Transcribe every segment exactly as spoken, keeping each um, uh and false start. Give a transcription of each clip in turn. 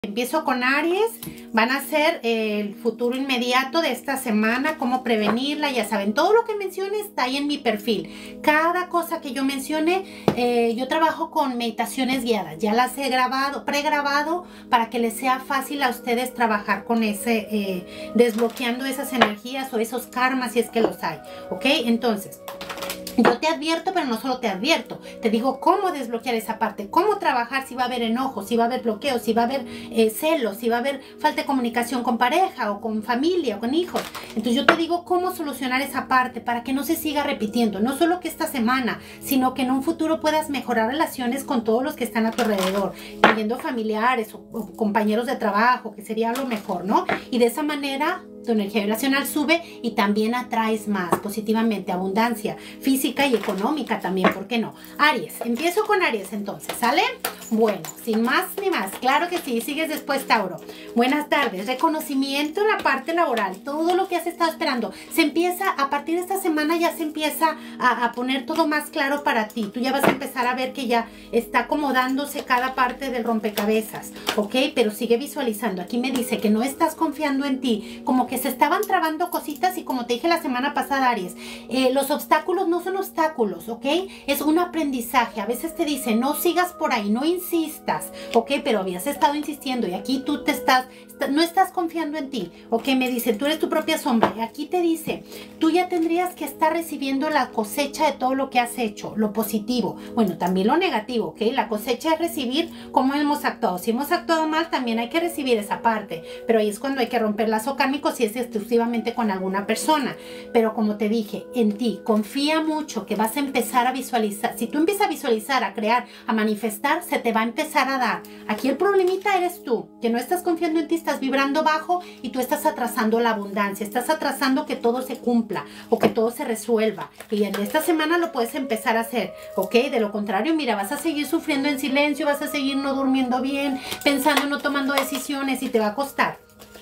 Empiezo con Aries, van a ser el futuro inmediato de esta semana, cómo prevenirla, ya saben, todo lo que mencione está ahí en mi perfil. Cada cosa que yo mencione, eh, yo trabajo con meditaciones guiadas, ya las he grabado, pregrabado para que les sea fácil a ustedes trabajar con ese, eh, desbloqueando esas energías o esos karmas si es que los hay, ¿ok? Entonces, yo te advierto, pero no solo te advierto, te digo cómo desbloquear esa parte, cómo trabajar si va a haber enojo, si va a haber bloqueo, si va a haber eh, celos, si va a haber falta de comunicación con pareja o con familia o con hijos. Entonces yo te digo cómo solucionar esa parte para que no se siga repitiendo, no solo que esta semana, sino que en un futuro puedas mejorar relaciones con todos los que están a tu alrededor, incluyendo familiares o, o compañeros de trabajo, que sería lo mejor, ¿no? Y de esa manera tu energía vibracional sube y también atraes más positivamente, abundancia física y económica también, ¿por qué no? Aries, empiezo con Aries entonces, ¿sale? Bueno, sin más ni más, claro que sí, sigues después Tauro. Buenas tardes, reconocimiento en la parte laboral, todo lo que has estado esperando, se empieza, a partir de esta semana ya se empieza a, a poner todo más claro para ti, tú ya vas a empezar a ver que ya está acomodándose cada parte del rompecabezas, ¿ok? Pero sigue visualizando, aquí me dice que no estás confiando en ti, como que se estaban trabando cositas y como te dije la semana pasada, Aries, eh, los obstáculos no son obstáculos, ¿ok? Es un aprendizaje. A veces te dicen, no sigas por ahí, no insistas, ¿ok? Pero habías estado insistiendo y aquí tú te estás, no estás confiando en ti, ¿ok? Me dicen, tú eres tu propia sombra. Y aquí te dice, tú ya tendrías que estar recibiendo la cosecha de todo lo que has hecho, lo positivo. Bueno, también lo negativo, ¿ok? La cosecha es recibir cómo hemos actuado. Si hemos actuado mal, también hay que recibir esa parte. Pero ahí es cuando hay que romper lazo kármico si es exclusivamente con alguna persona. Pero como te dije, en ti, confía mucho que vas a empezar a visualizar. Si tú empiezas a visualizar, a crear, a manifestar, se te va a empezar a dar. Aquí el problemita eres tú, que no estás confiando en ti, estás vibrando bajo y tú estás atrasando la abundancia, estás atrasando que todo se cumpla o que todo se resuelva. Y en esta semana lo puedes empezar a hacer, ¿ok? De lo contrario, mira, vas a seguir sufriendo en silencio, vas a seguir no durmiendo bien, pensando, no tomando decisiones y te va a costar.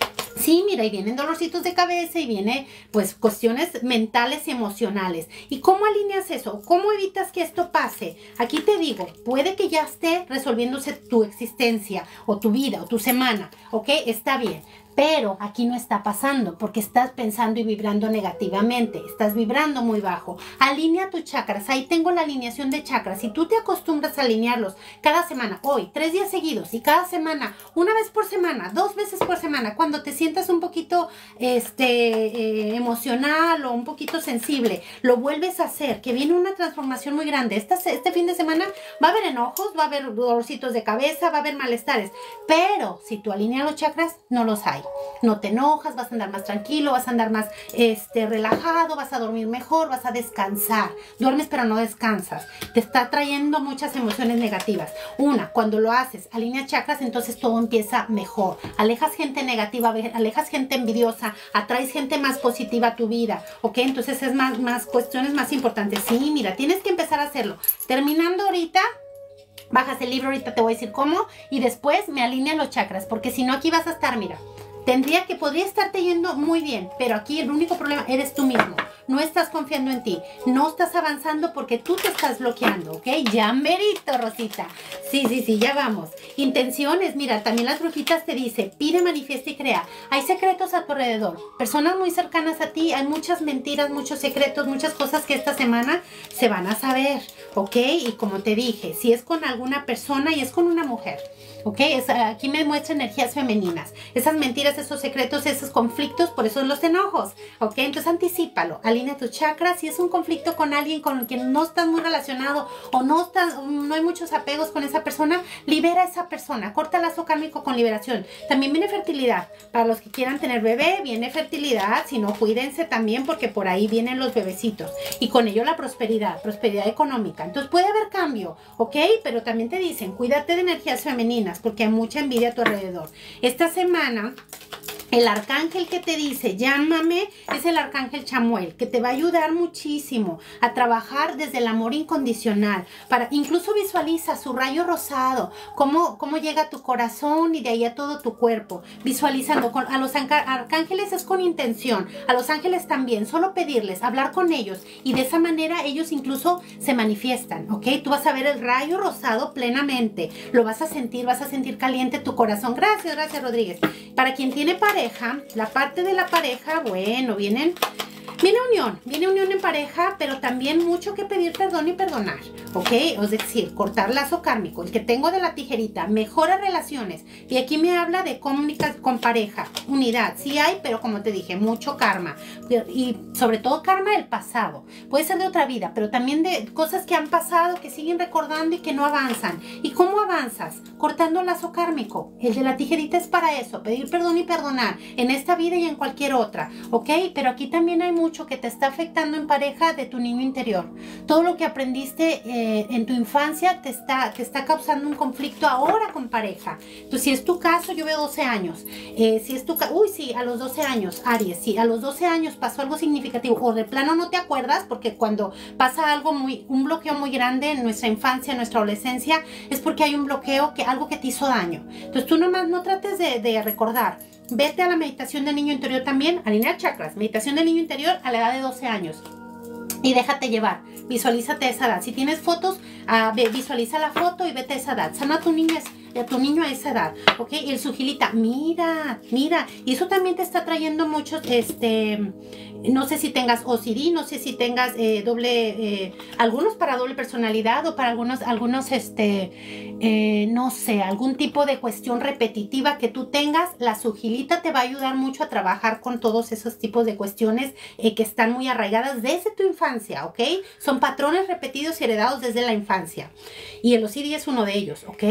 Sí, mira, y vienen dolorcitos de cabeza y viene, pues, cuestiones mentales y emocionales. ¿Y cómo alineas eso? ¿Cómo evitas que esto pase? Aquí te digo, puede que ya esté resolviéndose tu existencia o tu vida o tu semana, ¿ok? Está bien. Pero aquí no está pasando porque estás pensando y vibrando negativamente, estás vibrando muy bajo. Alinea tus chakras, ahí tengo la alineación de chakras. Si tú te acostumbras a alinearlos cada semana, hoy, tres días seguidos y cada semana, una vez por semana, dos veces por semana, cuando te sientas un poquito este, eh, emocional o un poquito sensible, lo vuelves a hacer, que viene una transformación muy grande. Esta, este fin de semana va a haber enojos, va a haber dolorcitos de cabeza, va a haber malestares, pero si tú alineas los chakras, no los hay. No te enojas, vas a andar más tranquilo, vas a andar más este, relajado, vas a dormir mejor, vas a descansar. Duermes pero no descansas. Te está trayendo muchas emociones negativas. Una, cuando lo haces, alineas chakras, entonces todo empieza mejor. Alejas gente negativa, alejas gente envidiosa, atraes gente más positiva a tu vida, ¿ok? Entonces es más, más cuestiones más importantes. Sí, mira, tienes que empezar a hacerlo. Terminando ahorita, bajas el libro, ahorita te voy a decir cómo, y después me alinean los chakras, porque si no aquí vas a estar, mira, tendría que, podría estarte yendo muy bien, pero aquí el único problema eres tú mismo. No estás confiando en ti, no estás avanzando porque tú te estás bloqueando, ¿ok? Ya merito, Rosita. Sí, sí, sí, ya vamos. Intenciones, mira, también las brujitas te dicen, pide, manifiesta y crea. Hay secretos a tu alrededor, personas muy cercanas a ti, hay muchas mentiras, muchos secretos, muchas cosas que esta semana se van a saber, ¿ok? Y como te dije, si es con alguna persona y es con una mujer, ¿ok? Es, aquí me muestra energías femeninas. Esas mentiras, esos secretos, esos conflictos, por eso los enojos, ¿ok? Entonces anticípalo, alinea tus chakras. Si es un conflicto con alguien con quien no estás muy relacionado o no, estás, no hay muchos apegos con esa persona, libera a esa persona, corta el lazo kármico con liberación. También viene fertilidad. Para los que quieran tener bebé, viene fertilidad. Si no, cuídense también porque por ahí vienen los bebecitos. Y con ello la prosperidad, prosperidad económica. Entonces puede haber cambio, ¿ok? Pero también te dicen, cuídate de energías femeninas porque hay mucha envidia a tu alrededor. Esta semana El arcángel que te dice, llámame, es el arcángel Chamuel, que te va a ayudar muchísimo a trabajar desde el amor incondicional. Para, incluso visualiza su rayo rosado, cómo, cómo llega a tu corazón y de ahí a todo tu cuerpo. Visualizando, con, a los arcángeles es con intención, a los ángeles también, solo pedirles, hablar con ellos. Y de esa manera ellos incluso se manifiestan, ¿ok? Tú vas a ver el rayo rosado plenamente, lo vas a sentir, vas a sentir caliente tu corazón. Gracias, gracias Rodríguez. Para quien tiene pareja, la parte de la pareja, bueno, vienen, viene unión, viene unión en pareja, pero también mucho que pedir perdón y perdonar, ¿ok? Es decir, cortar lazo kármico, el que tengo de la tijerita, mejora relaciones, y aquí me habla de comunicación con pareja, unidad, sí hay, pero como te dije, mucho karma, y sobre todo karma del pasado, puede ser de otra vida, pero también de cosas que han pasado, que siguen recordando y que no avanzan. ¿Y cómo avanzas? Cortando lazo kármico. El de la tijerita es para eso, pedir perdón y perdonar, en esta vida y en cualquier otra, ¿ok? Pero aquí también hay mucho que te está afectando en pareja de tu niño interior. Todo lo que aprendiste eh, en tu infancia te está, te está causando un conflicto ahora con pareja. Entonces, si es tu caso, yo veo doce años. Eh, si es tu caso, uy, sí, a los doce años, Aries, sí, a los doce años pasó algo significativo, o de plano no te acuerdas, porque cuando pasa algo muy, un bloqueo muy grande en nuestra infancia, en nuestra adolescencia, es porque hay un bloqueo, que algo que te hizo daño. Entonces, tú nomás no trates de, de recordar. Vete a la meditación del niño interior también, alinear chakras, meditación del niño interior a la edad de doce años. Y déjate llevar, visualízate a esa edad. Si tienes fotos, uh, visualiza la foto y vete a esa edad. Sana a tu niño, a tu niño a esa edad, ¿ok? Y el sugilita, mira, mira. Y eso también te está trayendo muchos, este, no sé si tengas O C D, no sé si tengas eh, doble, eh, algunos para doble personalidad o para algunos, algunos, este, eh, no sé, algún tipo de cuestión repetitiva que tú tengas. La sugilita te va a ayudar mucho a trabajar con todos esos tipos de cuestiones eh, que están muy arraigadas desde tu infancia, ¿ok? Son patrones repetidos y heredados desde la infancia. Y el O C D es uno de ellos, ¿ok?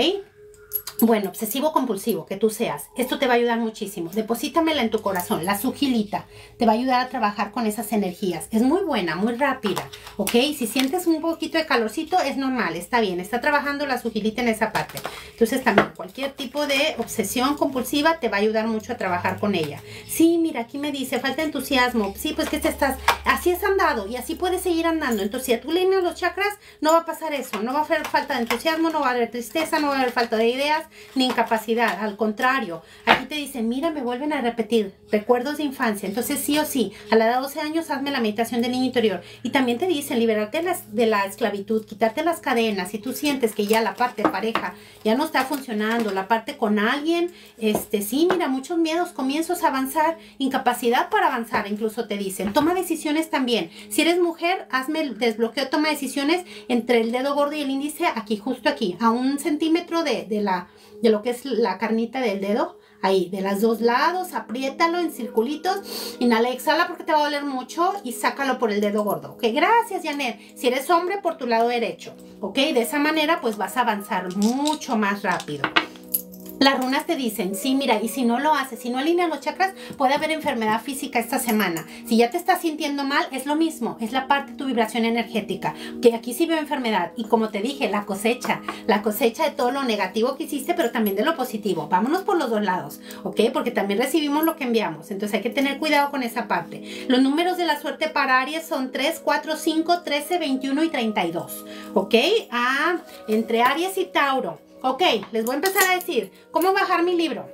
Bueno, obsesivo compulsivo, que tú seas, esto te va a ayudar muchísimo. Deposítamela en tu corazón, la sugilita te va a ayudar a trabajar con esas energías. Es muy buena, muy rápida, ¿ok? Si sientes un poquito de calorcito, es normal, está bien, está trabajando la sugilita en esa parte. Entonces también cualquier tipo de obsesión compulsiva te va a ayudar mucho a trabajar con ella. Sí, mira, aquí me dice, falta entusiasmo. Sí, pues que te estás, así es andado y así puedes seguir andando. Entonces si a tú alineas los chakras, no va a pasar eso, no va a haber falta de entusiasmo, no va a haber tristeza, no va a haber falta de ideas, ni incapacidad. Al contrario, aquí te dicen, mira, me vuelven a repetir recuerdos de infancia. Entonces sí o sí, a la edad de doce años hazme la meditación del niño interior. Y también te dicen liberarte de la, de la esclavitud, quitarte las cadenas. Si tú sientes que ya la parte de pareja ya no está funcionando, la parte con alguien, este sí, mira, muchos miedos, comienzos a avanzar, incapacidad para avanzar, incluso te dicen. Toma decisiones también. Si eres mujer, hazme el desbloqueo, toma decisiones entre el dedo gordo y el índice, aquí, justo aquí, a un centímetro de, de la de lo que es la carnita del dedo, ahí, de los dos lados, apriétalo en circulitos, inhala, exhala porque te va a doler mucho y sácalo por el dedo gordo, ok, gracias Janet. Si eres hombre, por tu lado derecho, ok, de esa manera pues vas a avanzar mucho más rápido. Las runas te dicen, sí, mira, y si no lo haces, si no alineas los chakras, puede haber enfermedad física esta semana. Si ya te estás sintiendo mal, es lo mismo, es la parte de tu vibración energética, que aquí sí veo enfermedad. Y como te dije, la cosecha, la cosecha de todo lo negativo que hiciste, pero también de lo positivo. Vámonos por los dos lados, ¿ok? Porque también recibimos lo que enviamos, entonces hay que tener cuidado con esa parte. Los números de la suerte para Aries son tres, cuatro, cinco, trece, veintiuno y treinta y dos, ¿ok? Ah, entre Aries y Tauro. Ok, les voy a empezar a decir cómo bajar mi libro.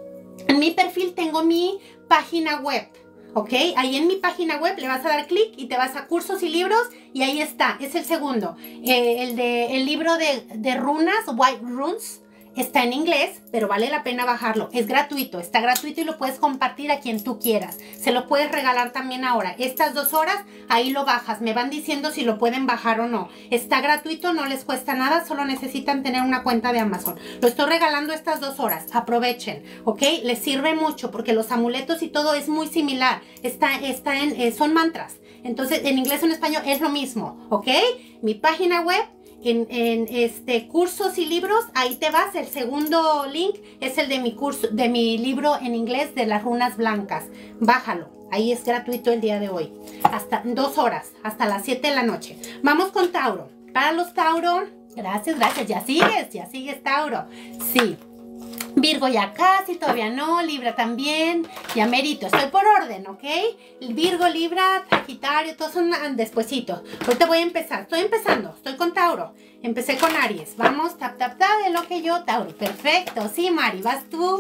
En mi perfil tengo mi página web, ok. Ahí en mi página web le vas a dar clic y te vas a cursos y libros y ahí está, es el segundo. Eh, el, de, el libro de, de runas, White Runes, está en inglés, pero vale la pena bajarlo. Es gratuito, está gratuito y lo puedes compartir a quien tú quieras. Se lo puedes regalar también ahora. Estas dos horas, ahí lo bajas. Me van diciendo si lo pueden bajar o no. Está gratuito, no les cuesta nada, solo necesitan tener una cuenta de Amazon. Lo estoy regalando estas dos horas. Aprovechen, ¿ok? Les sirve mucho porque los amuletos y todo es muy similar. Está, está en, eh, son mantras. Entonces, en inglés o en español es lo mismo, ¿ok? Mi página web. En, en este cursos y libros, ahí te vas. El segundo link es el de mi curso, de mi libro en inglés de las runas blancas. Bájalo, ahí es gratuito el día de hoy. Hasta dos horas, hasta las siete de la noche. Vamos con Tauro. Para los Tauro, gracias, gracias. Ya sigues, ya sigues Tauro. Sí. Virgo ya casi, todavía no, Libra también, ya merito, estoy por orden, ¿ok? Virgo, Libra, Sagitario, todos son despuesitos. Ahorita voy a empezar, estoy empezando, estoy con Tauro, empecé con Aries, vamos, tap, tap, tap, de lo que yo, Tauro, perfecto, sí, Mari, vas tú.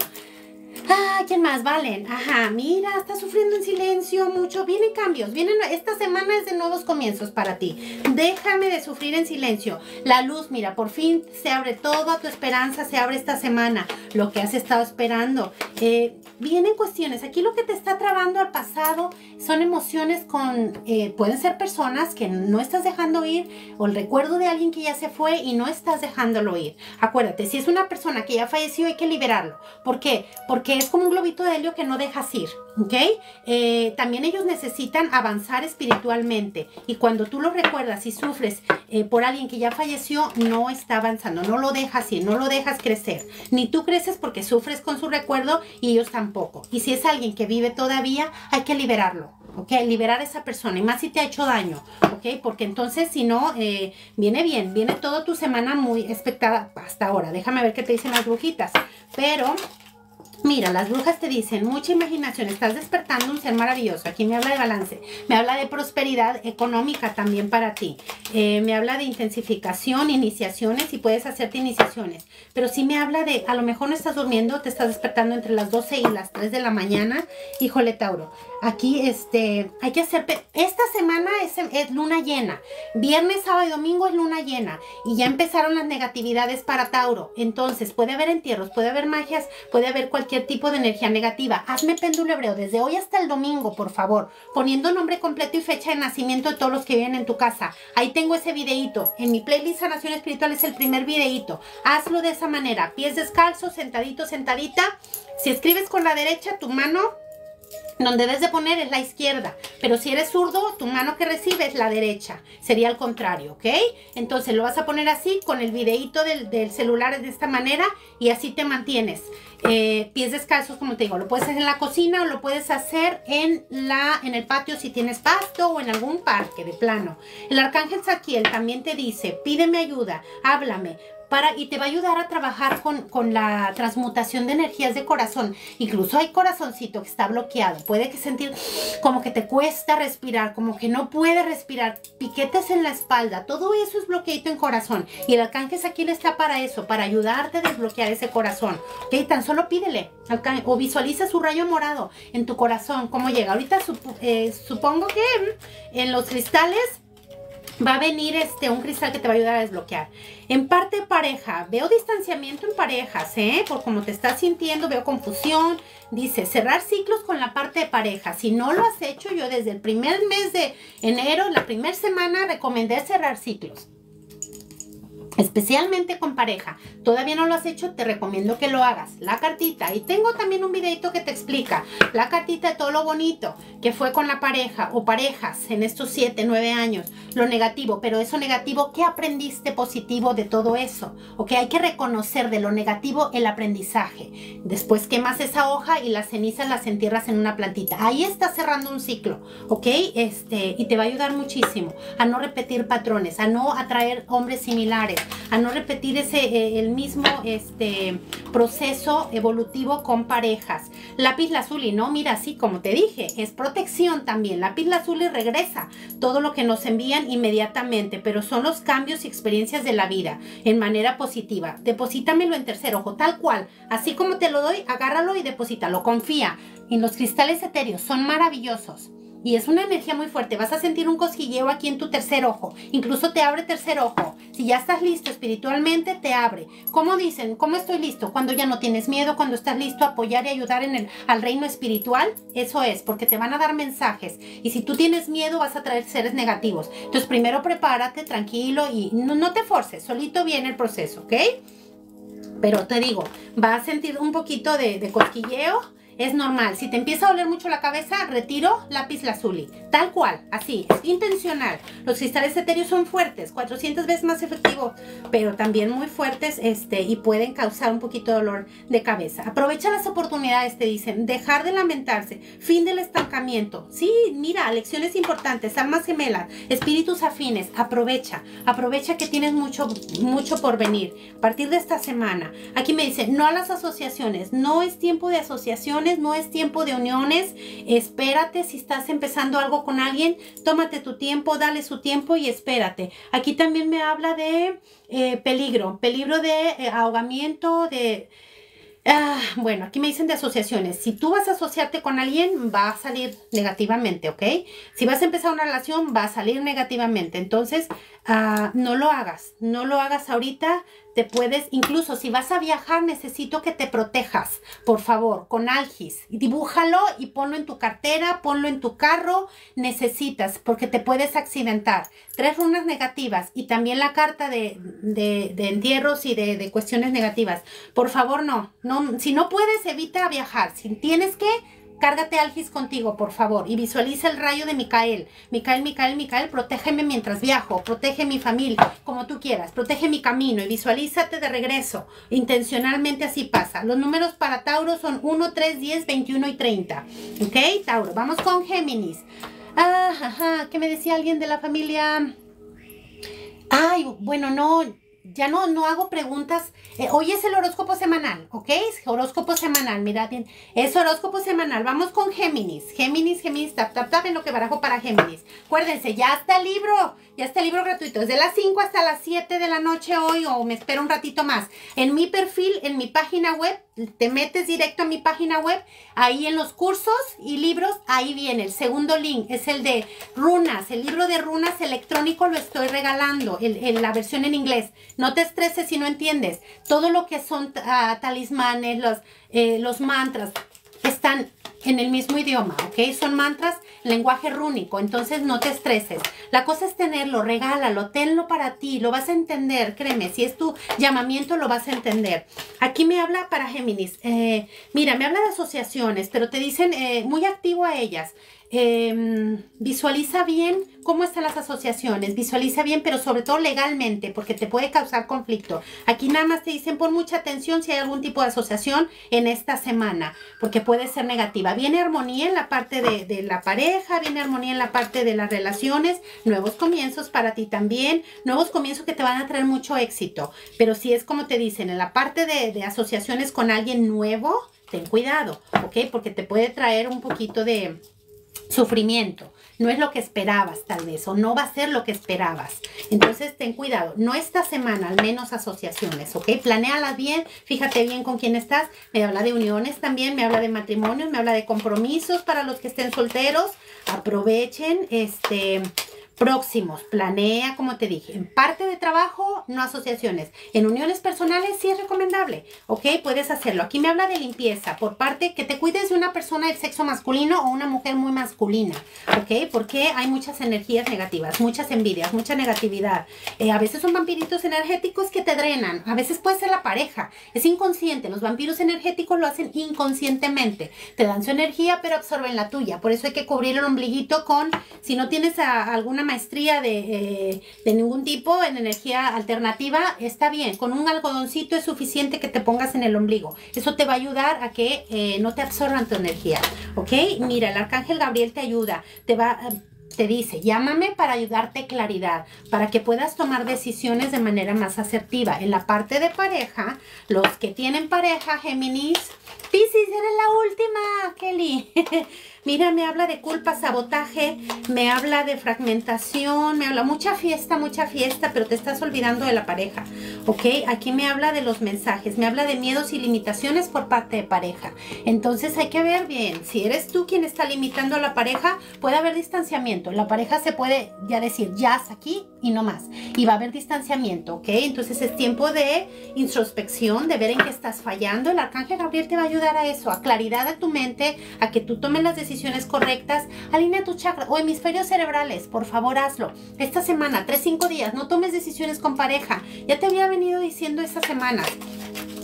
Ah, ¿quién más? Valen. Ajá, mira, estás sufriendo en silencio mucho. Vienen cambios, vienen, esta semana es de nuevos comienzos para ti. Déjame de sufrir en silencio. La luz, mira, por fin se abre toda tu esperanza, se abre esta semana. Lo que has estado esperando. Eh, vienen cuestiones. Aquí lo que te está trabando al pasado son emociones con, eh, pueden ser personas que no estás dejando ir, o el recuerdo de alguien que ya se fue y no estás dejándolo ir. Acuérdate, si es una persona que ya falleció, hay que liberarlo. ¿Por qué? Porque que es como un globito de helio que no dejas ir, ¿ok? Eh, también ellos necesitan avanzar espiritualmente y cuando tú lo recuerdas y sufres eh, por alguien que ya falleció, no está avanzando, no lo dejas ir, no lo dejas crecer. Ni tú creces porque sufres con su recuerdo y ellos tampoco. Y si es alguien que vive todavía, hay que liberarlo, ¿ok? Liberar a esa persona y más si te ha hecho daño, ¿ok? Porque entonces si no, eh, viene bien, viene toda tu semana muy expectada hasta ahora. Déjame ver qué te dicen las brujitas, pero... Mira, las brujas te dicen, mucha imaginación, estás despertando un ser maravilloso. Aquí me habla de balance, me habla de prosperidad económica también para ti. Eh, me habla de intensificación, iniciaciones y puedes hacerte iniciaciones. Pero sí me habla de, a lo mejor no estás durmiendo, te estás despertando entre las doce y las tres de la mañana. Híjole, Tauro, aquí este, hay que hacer, esta semana es, es luna llena. Viernes, sábado y domingo es luna llena. Y ya empezaron las negatividades para Tauro. Entonces puede haber entierros, puede haber magias, puede haber cualquier tipo de energía negativa. Hazme péndulo hebreo desde hoy hasta el domingo, por favor, poniendo nombre completo y fecha de nacimiento de todos los que viven en tu casa. Ahí tengo ese videíto, en mi playlist Sanación Espiritual es el primer videíto. Hazlo de esa manera, pies descalzos, sentadito, sentadita. Si escribes con la derecha, tu mano donde debes de poner es la izquierda, pero si eres zurdo, tu mano que recibe es la derecha, sería al contrario, ¿ok? Entonces lo vas a poner así, con el videíto del, del celular de esta manera, y así te mantienes. Eh, pies descalzos, como te digo, lo puedes hacer en la cocina o lo puedes hacer en, la, en el patio si tienes pasto o en algún parque de plano. El arcángel Zadkiel también te dice, pídeme ayuda, háblame. Para, y te va a ayudar a trabajar con, con la transmutación de energías de corazón. Incluso hay corazoncito que está bloqueado. Puede que sentir como que te cuesta respirar, como que no puede respirar, piquetes en la espalda. Todo eso es bloqueito en corazón. Y el arcángel Zadkiel está para eso, para ayudarte a desbloquear ese corazón. ¿Ok? Tan solo pídele. O visualiza su rayo morado en tu corazón. ¿Cómo llega? Ahorita sup eh, supongo que en los cristales va a venir este un cristal que te va a ayudar a desbloquear. En parte pareja, veo distanciamiento en parejas, ¿eh? Por cómo te estás sintiendo, veo confusión. Dice, cerrar ciclos con la parte de pareja. Si no lo has hecho, yo desde el primer mes de enero, la primera semana, recomendé cerrar ciclos. Especialmente con pareja. Todavía no lo has hecho, te recomiendo que lo hagas. La cartita, y tengo también un videito que te explica la cartita de todo lo bonito que fue con la pareja o parejas en estos siete, nueve años, lo negativo, pero eso negativo, ¿qué aprendiste positivo de todo eso? Ok, hay que reconocer de lo negativo el aprendizaje. Después quemas esa hoja y las cenizas las entierras en una plantita. Ahí estás cerrando un ciclo, ok, este, y te va a ayudar muchísimo a no repetir patrones, a no atraer hombres similares, a no repetir ese eh, el mismo este proceso evolutivo con parejas. Lápiz lazuli, no, mira, así como te dije, es protección también. Lápiz lazuli regresa todo lo que nos envían inmediatamente, pero son los cambios y experiencias de la vida en manera positiva. Deposítamelo en tercer ojo, tal cual, así como te lo doy, agárralo y deposítalo, confía. En los cristales etéreos son maravillosos. Y es una energía muy fuerte. Vas a sentir un cosquilleo aquí en tu tercer ojo. Incluso te abre tercer ojo. Si ya estás listo espiritualmente, te abre. ¿Cómo dicen? ¿Cómo estoy listo? Cuando ya no tienes miedo, cuando estás listo a apoyar y ayudar en el, al reino espiritual. Eso es, porque te van a dar mensajes. Y si tú tienes miedo, vas a traer seres negativos. Entonces, primero prepárate, tranquilo y no, no te forces. Solito viene el proceso, ¿ok? Pero te digo, vas a sentir un poquito de, de cosquilleo. es normal. Si te empieza a doler mucho la cabeza, retiro lápiz lazuli. Tal cual, así, es intencional. Los cristales etéreos son fuertes, cuatrocientas veces más efectivos, pero también muy fuertes este, y pueden causar un poquito de dolor de cabeza. Aprovecha las oportunidades, te dicen. Dejar de lamentarse. Fin del estancamiento. Sí, mira, lecciones importantes, almas gemelas, espíritus afines. Aprovecha, aprovecha que tienes mucho, mucho por venir. A partir de esta semana. Aquí me dice, no a las asociaciones. No es tiempo de asociaciones, no es tiempo de uniones. Espérate, si estás empezando algo con alguien, tómate tu tiempo, dale su tiempo y espérate. Aquí también me habla de eh, peligro, peligro de eh, ahogamiento, de... Ah, bueno, aquí me dicen de asociaciones. Si tú vas a asociarte con alguien, va a salir negativamente, ¿ok? Si vas a empezar una relación, va a salir negativamente. Entonces, ah, no lo hagas. No lo hagas ahorita. Te puedes, incluso si vas a viajar, necesito que te protejas, por favor, con algis. Dibújalo y ponlo en tu cartera, ponlo en tu carro. Necesitas, porque te puedes accidentar. Tres runas negativas y también la carta de, de, de entierros y de, de cuestiones negativas. Por favor, no, no. Si no puedes, evita viajar. Si tienes que... Cárgate algis contigo, por favor, y visualiza el rayo de Micael. Micael, Micael, Micael, protégeme mientras viajo, protege mi familia, como tú quieras, protege mi camino y visualízate de regreso. Intencionalmente así pasa. Los números para Tauro son uno, tres, diez, veintiuno y treinta. ¿Ok, Tauro? Vamos con Géminis. Ah, ajá, ¿qué me decía alguien de la familia? Ay, bueno, no... Ya no, no hago preguntas. Eh, hoy es el horóscopo semanal, ¿ok? Es horóscopo semanal, mirad bien. Es horóscopo semanal. Vamos con Géminis. Géminis, Géminis, tap, tap, tap en lo que barajo para Géminis. Acuérdense, ya está el libro. Ya está el libro gratuito. Es de las cinco hasta las siete de la noche hoy o me espero un ratito más. En mi perfil, en mi página web, te metes directo a mi página web. Ahí en los cursos y libros, ahí viene. El segundo link es el de runas. El libro de runas electrónico lo estoy regalando. El, el, la versión en inglés. No te estreses si no entiendes. Todo lo que son uh, talismanes, los, eh, los mantras, están en el mismo idioma, ¿ok? Son mantras, lenguaje rúnico, entonces no te estreses. La cosa es tenerlo, regálalo, tenlo para ti, lo vas a entender, créeme, si es tu llamamiento lo vas a entender. Aquí me habla para Géminis, eh, mira, me habla de asociaciones, pero te dicen eh, muy activo a ellas. Eh, visualiza bien cómo están las asociaciones, visualiza bien, pero sobre todo legalmente, porque te puede causar conflicto. Aquí nada más te dicen pon mucha atención si hay algún tipo de asociación en esta semana, porque puede ser negativa. Viene armonía en la parte de, de la pareja, viene armonía en la parte de las relaciones, nuevos comienzos para ti también, nuevos comienzos que te van a traer mucho éxito. Pero si es como te dicen, en la parte de, de asociaciones con alguien nuevo, ten cuidado, ¿ok? Porque te puede traer un poquito de sufrimiento, no es lo que esperabas tal vez, o no va a ser lo que esperabas. Entonces ten cuidado, no esta semana, al menos asociaciones, ¿ok? Planéalas bien, fíjate bien con quién estás. Me habla de uniones también, me habla de matrimonios, me habla de compromisos para los que estén solteros. Aprovechen, este... próximos, planea, como te dije, en parte de trabajo, no asociaciones. En uniones personales sí es recomendable, ¿ok? Puedes hacerlo. Aquí me habla de limpieza, por parte que te cuides de una persona del sexo masculino o una mujer muy masculina, ¿ok? Porque hay muchas energías negativas, muchas envidias, mucha negatividad. Eh, a veces son vampiritos energéticos que te drenan, a veces puede ser la pareja, es inconsciente. Los vampiros energéticos lo hacen inconscientemente, te dan su energía pero absorben la tuya. Por eso hay que cubrir el ombliguito con, si no tienes a, a alguna maestría de, eh, de ningún tipo en energía alternativa, está bien, con un algodoncito es suficiente que te pongas en el ombligo. Eso te va a ayudar a que eh, no te absorban tu energía, ¿ok? Mira, el arcángel Gabriel te ayuda, te va... Te dice, llámame para ayudarte claridad, para que puedas tomar decisiones de manera más asertiva. En la parte de pareja, los que tienen pareja, Géminis, Piscis, eres la última, Kelly. Mira, me habla de culpa, sabotaje, me habla de fragmentación, me habla mucha fiesta, mucha fiesta, pero te estás olvidando de la pareja, ¿ok? Aquí me habla de los mensajes, me habla de miedos y limitaciones por parte de pareja. Entonces hay que ver bien, si eres tú quien está limitando a la pareja, puede haber distanciamiento. La pareja se puede ya decir, ya hasta aquí y no más. Y va a haber distanciamiento, ¿ok? Entonces es tiempo de introspección, de ver en qué estás fallando. El arcángel Gabriel te va a ayudar a eso, a claridad de tu mente, a que tú tomes las decisiones correctas. Alinea tu chakra o hemisferios cerebrales, por favor hazlo. Esta semana, tres, cinco días, no tomes decisiones con pareja. Ya te había venido diciendo estas semanas.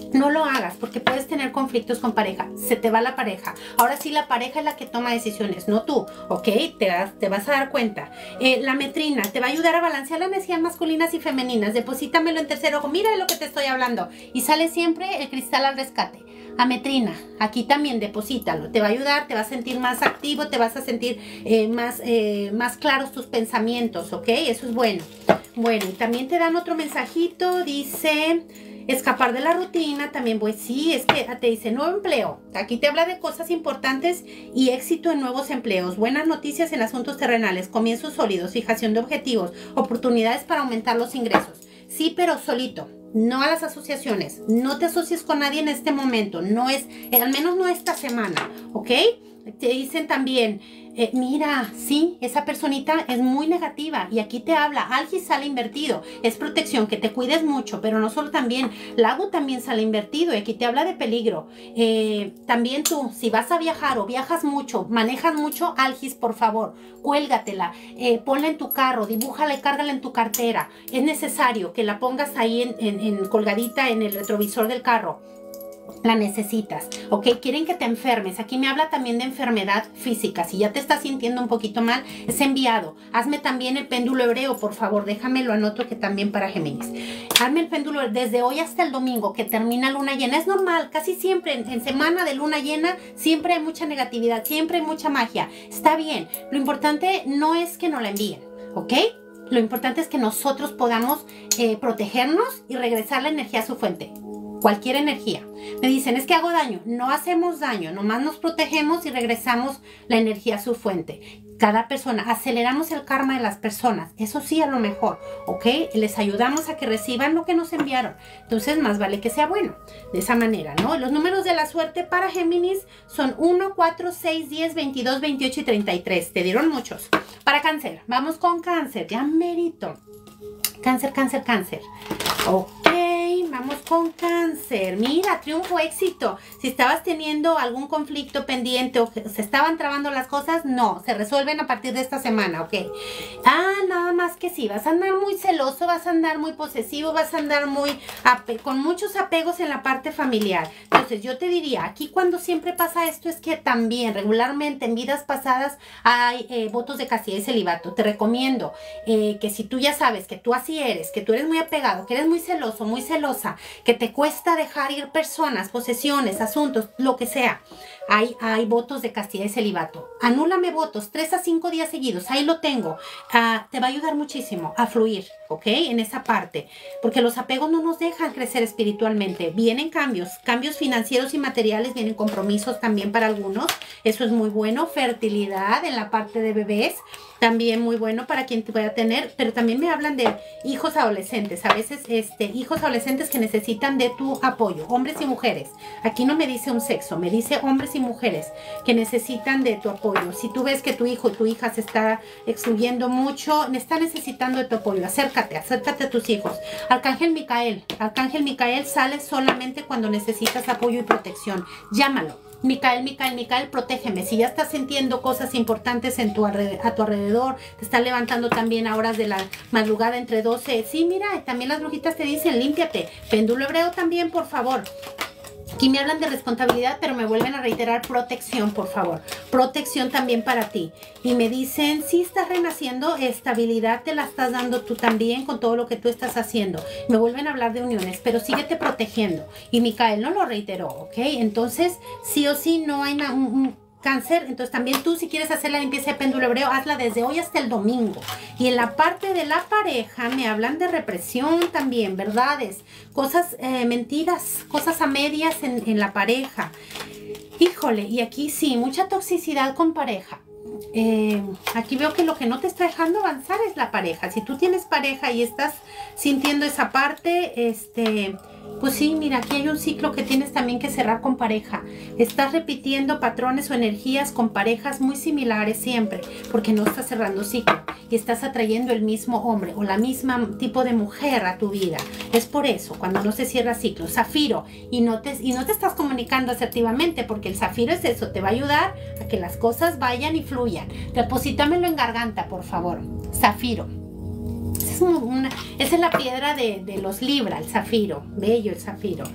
No lo hagas porque puedes tener conflictos con pareja. Se te va la pareja. Ahora sí, la pareja es la que toma decisiones, no tú, ¿ok? Te, das, te vas a dar cuenta. Eh, la metrina te va a ayudar a balancear las energías masculinas y femeninas. Deposítamelo en tercer ojo. Mira de lo que te estoy hablando. Y sale siempre el cristal al rescate. Ametrina, aquí también deposítalo, te va a ayudar, te vas a sentir más activo, te vas a sentir eh, más, eh, más claros tus pensamientos, ¿ok? Eso es bueno. Bueno, y también te dan otro mensajito, dice, escapar de la rutina, también pues sí, es que te dice nuevo empleo, aquí te habla de cosas importantes y éxito en nuevos empleos, buenas noticias en asuntos terrenales, comienzos sólidos, fijación de objetivos, oportunidades para aumentar los ingresos, sí, pero solito. No a las asociaciones, no te asocies con nadie en este momento, no es, eh, al menos no esta semana, ¿ok? Te dicen también, eh, mira, sí, esa personita es muy negativa y aquí te habla, Algis sale invertido, es protección, que te cuides mucho, pero no solo también, Lago también sale invertido y aquí te habla de peligro. Eh, también tú, si vas a viajar o viajas mucho, manejas mucho, Algis, por favor, cuélgatela, eh, ponla en tu carro, dibújala y cárgala en tu cartera. Es necesario que la pongas ahí en, en, en colgadita en el retrovisor del carro. La necesitas, ¿ok? Quieren que te enfermes. Aquí me habla también de enfermedad física. Si ya te estás sintiendo un poquito mal, es enviado. Hazme también el péndulo hebreo, por favor. Déjame lo anoto que también para Géminis. Hazme el péndulo desde hoy hasta el domingo, que termina luna llena. Es normal, casi siempre en, en semana de luna llena, siempre hay mucha negatividad, siempre hay mucha magia. Está bien. Lo importante no es que nos la envíen, ¿ok? Lo importante es que nosotros podamos eh, protegernos y regresar la energía a su fuente. Cualquier energía. Me dicen, es que hago daño. No hacemos daño, nomás nos protegemos y regresamos la energía a su fuente. Cada persona, aceleramos el karma de las personas. Eso sí, a lo mejor, ¿ok? Les ayudamos a que reciban lo que nos enviaron. Entonces, más vale que sea bueno. De esa manera, ¿no? Los números de la suerte para Géminis son uno, cuatro, seis, diez, veintidós, veintiocho y treinta y tres. Te dieron muchos. Para Cáncer, vamos con Cáncer. Ya merito. Cáncer, Cáncer, Cáncer. Ok. Vamos con Cáncer. Mira, triunfo, éxito. Si estabas teniendo algún conflicto pendiente o se estaban trabando las cosas, no, se resuelven a partir de esta semana, ¿ok? Ah, nada más que sí, vas a andar muy celoso, vas a andar muy posesivo, vas a andar muy con muchos apegos en la parte familiar. Entonces yo te diría, aquí cuando siempre pasa esto es que también regularmente en vidas pasadas hay eh, votos de castidad y celibato. Te recomiendo eh, que si tú ya sabes que tú así eres, que tú eres muy apegado, que eres muy celoso, muy celosa, que te cuesta dejar ir personas, posesiones, asuntos, lo que sea, hay, hay votos de castidad y celibato. Anúlame votos tres a cinco días seguidos, ahí lo tengo. Uh, te va a ayudar muchísimo a fluir, ¿ok? En esa parte, porque los apegos no nos dejan crecer espiritualmente. Vienen cambios, cambios financieros y materiales, vienen compromisos también para algunos, eso es muy bueno. Fertilidad en la parte de bebés, también muy bueno para quien te vaya a tener, pero también me hablan de hijos adolescentes, a veces este, hijos adolescentes que necesitan de tu apoyo, hombres y mujeres. Aquí no me dice un sexo, me dice hombres y mujeres que necesitan de tu apoyo. Si tú ves que tu hijo o tu hija se está excluyendo mucho, está necesitando de tu apoyo, acércate, acércate a tus hijos. Arcángel Micael, Arcángel Micael sale solamente cuando necesitas apoyo y protección. Llámalo. Micael, Micael, Micael, protégeme. Si ya estás sintiendo cosas importantes en tu a tu alrededor, te están levantando también a horas de la madrugada entre doce. Sí, mira, también las brujitas te dicen, límpiate. Péndulo hebreo también, por favor. Aquí me hablan de responsabilidad, pero me vuelven a reiterar protección, por favor. Protección también para ti. Y me dicen, sí estás renaciendo, estabilidad te la estás dando tú también con todo lo que tú estás haciendo. Me vuelven a hablar de uniones, pero síguete protegiendo. Y Micael no lo reiteró, ¿ok? Entonces, sí o sí, no hay nada... Cáncer, entonces también tú si quieres hacer la limpieza de péndulo hebreo, hazla desde hoy hasta el domingo. Y en la parte de la pareja me hablan de represión también, verdades, cosas, eh, mentiras, cosas a medias en, en la pareja. Híjole, y aquí sí, mucha toxicidad con pareja. Eh, aquí veo que lo que no te está dejando avanzar es la pareja. Si tú tienes pareja y estás sintiendo esa parte, este... pues sí, mira, aquí hay un ciclo que tienes también que cerrar con pareja. Estás repitiendo patrones o energías con parejas muy similares siempre, porque no estás cerrando ciclo y estás atrayendo el mismo hombre o la misma tipo de mujer a tu vida. Es por eso, cuando no se cierra ciclo. Zafiro, y no te, y no te estás comunicando asertivamente, porque el zafiro es eso, te va a ayudar a que las cosas vayan y fluyan. Deposítamelo en garganta, por favor. Zafiro. Es una, esa es la piedra de, de los Libra, el zafiro, bello el zafiro.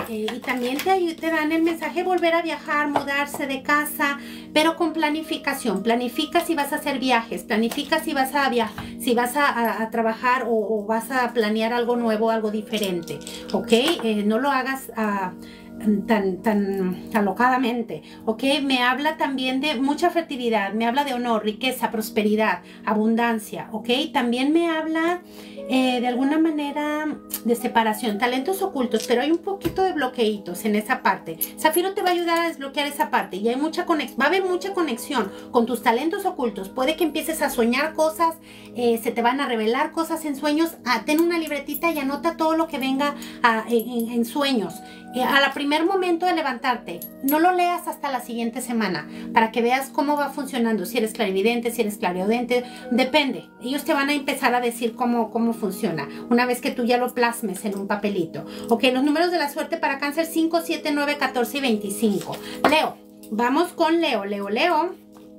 Eh, y también te, te dan el mensaje volver a viajar, mudarse de casa, pero con planificación. Planifica si vas a hacer viajes, planifica si vas a viajar, si vas a, a, a trabajar o, o vas a planear algo nuevo, algo diferente, ¿ok? Eh, no lo hagas a... tan, tan alocadamente, ¿ok? Me habla también de mucha fertilidad, me habla de honor, riqueza, prosperidad, abundancia, ¿ok? También me habla eh, de alguna manera de separación, talentos ocultos, pero hay un poquito de bloqueitos en esa parte. Zafiro te va a ayudar a desbloquear esa parte y hay mucha conexión, va a haber mucha conexión con tus talentos ocultos. Puede que empieces a soñar cosas, eh, se te van a revelar cosas en sueños. Ah, ten una libretita y anota todo lo que venga a, en, en sueños. Eh, a la primer momento de levantarte, no lo leas hasta la siguiente semana para que veas cómo va funcionando, si eres clarividente, si eres clariaudente, depende. Ellos te van a empezar a decir cómo, cómo funciona una vez que tú ya lo plasmes en un papelito. Ok, los números de la suerte para Cáncer: cinco, siete, nueve, catorce y veinticinco. Leo, vamos con Leo, Leo, Leo.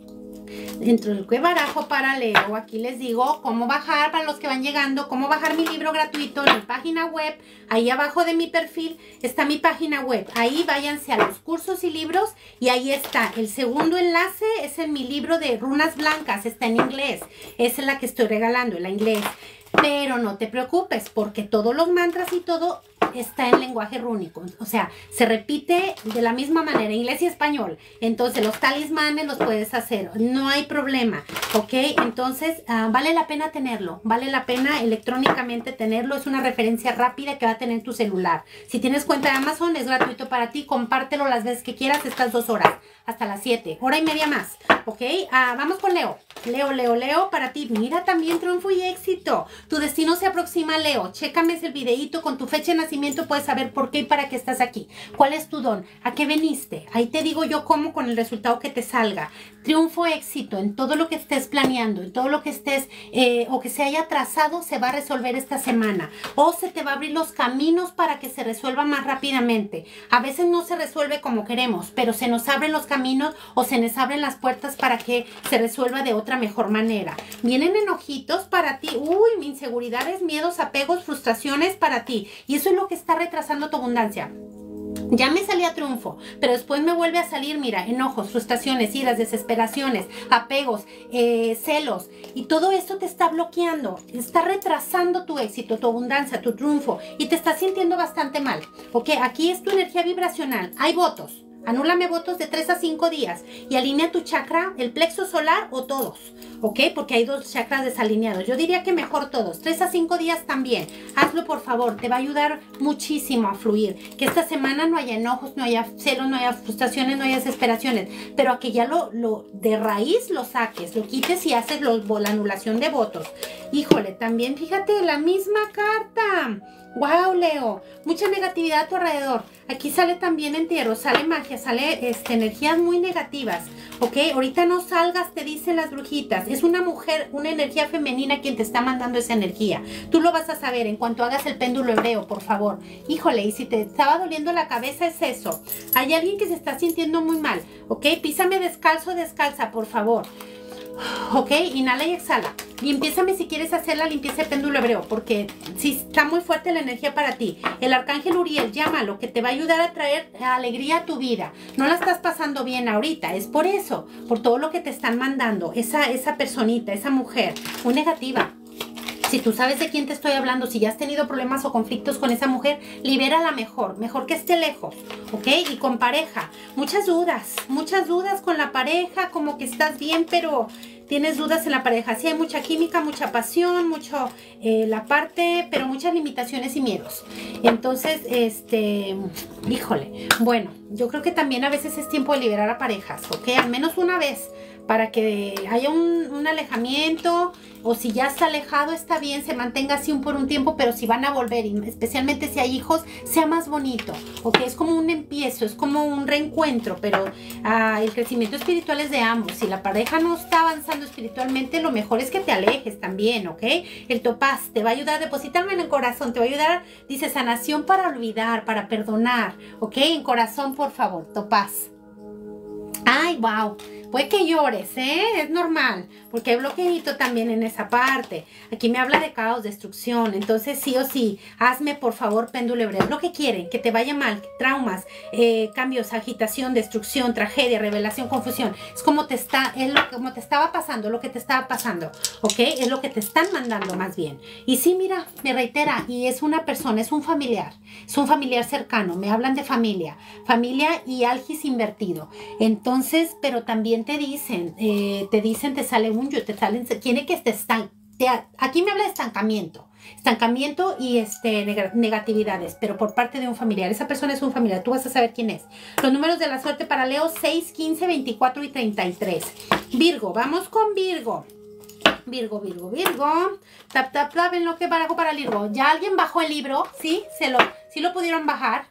Dentro del que barajo para Leo, aquí les digo cómo bajar, para los que van llegando, cómo bajar mi libro gratuito en mi página web. Ahí abajo de mi perfil está mi página web. Ahí váyanse a los cursos y libros y ahí está. El segundo enlace es en mi libro de runas blancas, está en inglés. Esa es la que estoy regalando, la inglés. Pero no te preocupes porque todos los mantras y todo está en lenguaje rúnico. O sea, se repite de la misma manera, inglés y español. Entonces, los talismanes los puedes hacer. No hay problema, ¿ok? Entonces, uh, vale la pena tenerlo. Vale la pena electrónicamente tenerlo. Es una referencia rápida que va a tener tu celular. Si tienes cuenta de Amazon, es gratuito para ti. Compártelo las veces que quieras, estas dos horas. Hasta las siete. Hora y media más, ¿ok? Uh, vamos con Leo. Leo, Leo, Leo, para ti. Mira, también triunfo y éxito. Tu destino se aproxima, Leo. Chécame ese videíto con tu fecha de nacimiento. Puedes saber por qué y para qué estás aquí. ¿Cuál es tu don? ¿A qué veniste? Ahí te digo yo cómo con el resultado que te salga. Triunfo, éxito en todo lo que estés planeando, en todo lo que estés eh, o que se haya trazado, se va a resolver esta semana. O se te va a abrir los caminos para que se resuelva más rápidamente. A veces no se resuelve como queremos, pero se nos abren los caminos o se nos abren las puertas para que se resuelva de otra mejor manera. Vienen enojitos para ti. Uy, inseguridades, miedos, apegos, frustraciones para ti. Y eso es lo que está retrasando tu abundancia. Ya me salía triunfo, pero después me vuelve a salir, mira, enojos, frustraciones, iras, desesperaciones, apegos, eh, celos. Y todo esto te está bloqueando, está retrasando tu éxito, tu abundancia, tu triunfo. Y te estás sintiendo bastante mal. Ok, aquí es tu energía vibracional. Hay votos. Anúlame votos de tres a cinco días y alinea tu chakra, el plexo solar o todos, ¿ok? Porque hay dos chakras desalineados. Yo diría que mejor todos, tres a cinco días también. Hazlo, por favor, te va a ayudar muchísimo a fluir. Que esta semana no haya enojos, no haya celos, no haya frustraciones, no haya desesperaciones, pero a que ya lo, lo de raíz lo saques, lo quites y haces los, la anulación de votos. Híjole, también fíjate, la misma carta. Wow, Leo, mucha negatividad a tu alrededor. Aquí sale también entierro, sale magia, sale este, energías muy negativas. Ok, ahorita no salgas, te dicen las brujitas. Es una mujer, una energía femenina quien te está mandando esa energía. Tú lo vas a saber en cuanto hagas el péndulo hebreo, por favor. Híjole, y si te estaba doliendo la cabeza es eso. Hay alguien que se está sintiendo muy mal. Ok, písame descalzo, descalza, por favor. Ok, inhala y exhala. Y empiézame si quieres hacer la limpieza de péndulo hebreo, porque si está muy fuerte la energía para ti. El arcángel Uriel, llámalo, que te va a ayudar a traer alegría a tu vida. No la estás pasando bien ahorita, es por eso, por todo lo que te están mandando, esa, esa personita, esa mujer, muy negativa. Si tú sabes de quién te estoy hablando, si ya has tenido problemas o conflictos con esa mujer, libérala mejor, mejor que esté lejos, ¿ok? Y con pareja, muchas dudas, muchas dudas con la pareja, como que estás bien, pero tienes dudas en la pareja. Sí, hay mucha química, mucha pasión, mucho eh, la parte, pero muchas limitaciones y miedos. Entonces, este, híjole, bueno, yo creo que también a veces es tiempo de liberar a parejas, ¿ok? Al menos una vez, para que haya un, un alejamiento, o si ya está alejado, está bien, se mantenga así un por un tiempo, pero si van a volver, y especialmente si hay hijos, sea más bonito, ¿ok? Es como un empiezo, es como un reencuentro, pero ah, el crecimiento espiritual es de ambos. Si la pareja no está avanzando espiritualmente, lo mejor es que te alejes también, ¿ok? El topaz te va a ayudar, deposítame en el corazón, te va a ayudar, dice, sanación para olvidar, para perdonar, ¿ok? En corazón, por favor, topaz. Ah, Ay, wow. Puede que llores, ¿eh? Es normal, porque hay bloqueadito también en esa parte. Aquí me habla de caos, destrucción. Entonces, sí o sí, hazme, por favor, péndulo hebreo. Es lo que quieren, que te vaya mal, traumas, eh, cambios, agitación, destrucción, tragedia, revelación, confusión. Es como te está, es lo como te estaba pasando, lo que te estaba pasando, ¿ok? Es lo que te están mandando más bien. Y sí, mira, me reitera, y es una persona, es un familiar, es un familiar cercano. Me hablan de familia, familia y algis invertido. Entonces, pero también te dicen, eh, te dicen, te sale un yo, te salen, tiene que te están, te, aquí me habla de estancamiento, estancamiento y este, neg negatividades, pero por parte de un familiar. Esa persona es un familiar, tú vas a saber quién es. Los números de la suerte para Leo, seis, quince, veinticuatro y treinta y tres. Virgo, vamos con Virgo. Virgo, Virgo, Virgo. Tap, tap, tap, en lo que barajo para Virgo. ¿Ya alguien bajó el libro? ¿Sí? ¿Se lo, sí lo pudieron bajar?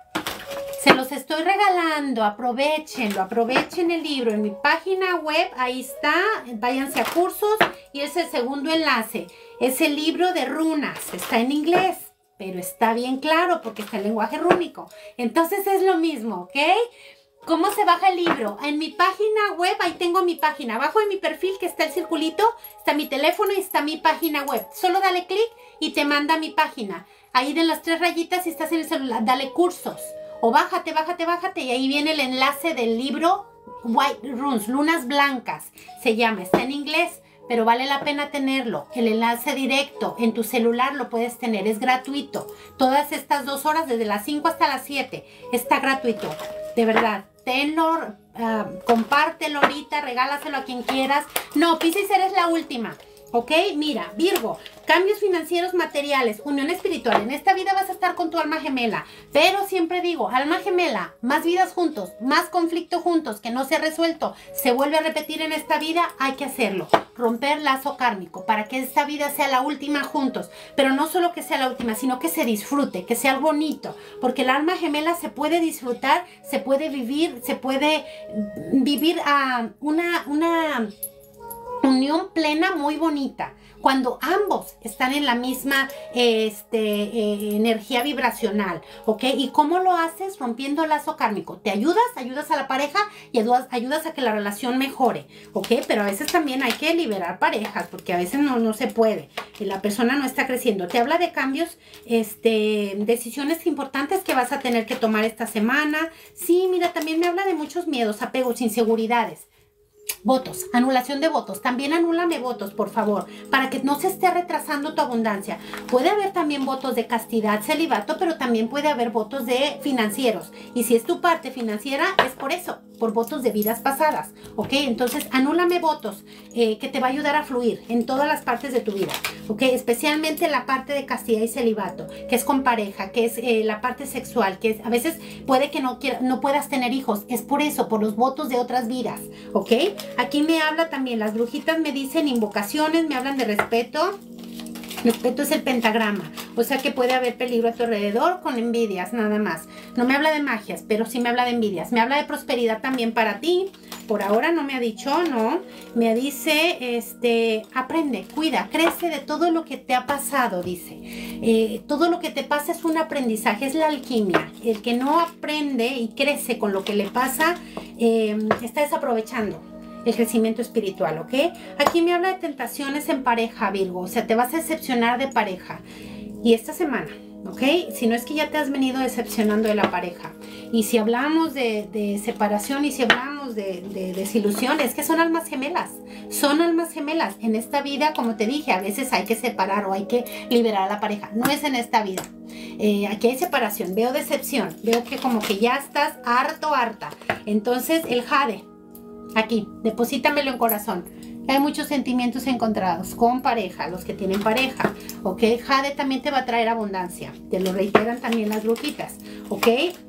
Se los estoy regalando, aprovechenlo, aprovechen el libro en mi página web, ahí está, váyanse a cursos y es el segundo enlace. Es el libro de runas, está en inglés, pero está bien claro porque está en lenguaje rúnico. Entonces es lo mismo, ¿ok? ¿Cómo se baja el libro? En mi página web, ahí tengo mi página. Abajo de mi perfil que está el circulito, está mi teléfono y está mi página web. Solo dale clic y te manda a mi página. Ahí de las tres rayitas si estás en el celular, dale cursos. O bájate, bájate, bájate y ahí viene el enlace del libro White Runes, Lunas Blancas. Se llama, está en inglés, pero vale la pena tenerlo. El enlace directo en tu celular lo puedes tener, es gratuito. Todas estas dos horas, desde las cinco hasta las siete, está gratuito. De verdad, tenlo, uh, compártelo ahorita, regálaselo a quien quieras. No, Piscis, eres la última. ¿Ok? Mira, Virgo, cambios financieros, materiales, unión espiritual. En esta vida vas a estar con tu alma gemela. Pero siempre digo, alma gemela, más vidas juntos, más conflicto juntos que no se ha resuelto. Se vuelve a repetir en esta vida, hay que hacerlo. Romper lazo kármico para que esta vida sea la última juntos. Pero no solo que sea la última, sino que se disfrute, que sea bonito. Porque el alma gemela se puede disfrutar, se puede vivir, se puede vivir a una... una unión plena muy bonita, cuando ambos están en la misma este, eh, energía vibracional, ¿ok? ¿Y cómo lo haces? Rompiendo el lazo kármico. Te ayudas, ayudas a la pareja y ayudas, ayudas a que la relación mejore, ¿ok? Pero a veces también hay que liberar parejas, porque a veces no, no se puede, y la persona no está creciendo. Te habla de cambios, este, decisiones importantes que vas a tener que tomar esta semana. Sí, mira, también me habla de muchos miedos, apegos, inseguridades. Votos, anulación de votos. También anúlame votos, por favor, para que no se esté retrasando tu abundancia. Puede haber también votos de castidad, celibato, pero también puede haber votos de financieros. Y si es tu parte financiera, es por eso, por votos de vidas pasadas, ¿ok? Entonces, anúlame votos, eh, que te va a ayudar a fluir en todas las partes de tu vida, ¿ok? Especialmente la parte de castidad y celibato, que es con pareja, que es eh, la parte sexual, que es, a veces puede que no, quiera, no puedas tener hijos. Es por eso, por los votos de otras vidas, ¿ok? Aquí me habla también, las brujitas me dicen invocaciones, me hablan de respeto. Respeto es el pentagrama, o sea que puede haber peligro a tu alrededor con envidias, nada más. No me habla de magias, pero sí me habla de envidias. Me habla de prosperidad también para ti. Por ahora no me ha dicho, no. Me dice, este, aprende, cuida, crece de todo lo que te ha pasado, dice. Eh, todo lo que te pasa es un aprendizaje, es la alquimia. El que no aprende y crece con lo que le pasa, eh, está desaprovechando el crecimiento espiritual, ¿ok? Aquí me habla de tentaciones en pareja, Virgo. O sea, te vas a decepcionar de pareja. Y esta semana, ¿ok? Si no es que ya te has venido decepcionando de la pareja. Y si hablamos de, de separación y si hablamos de, de desilusión, es que son almas gemelas. Son almas gemelas. En esta vida, como te dije, a veces hay que separar o hay que liberar a la pareja. No es en esta vida. Eh, aquí hay separación. Veo decepción. Veo que como que ya estás harto, harta. Entonces, el jade. Aquí, deposítamelo en corazón. Hay muchos sentimientos encontrados con pareja, los que tienen pareja, ¿ok? Jade también te va a traer abundancia. Te lo reiteran también las brujitas, ¿ok?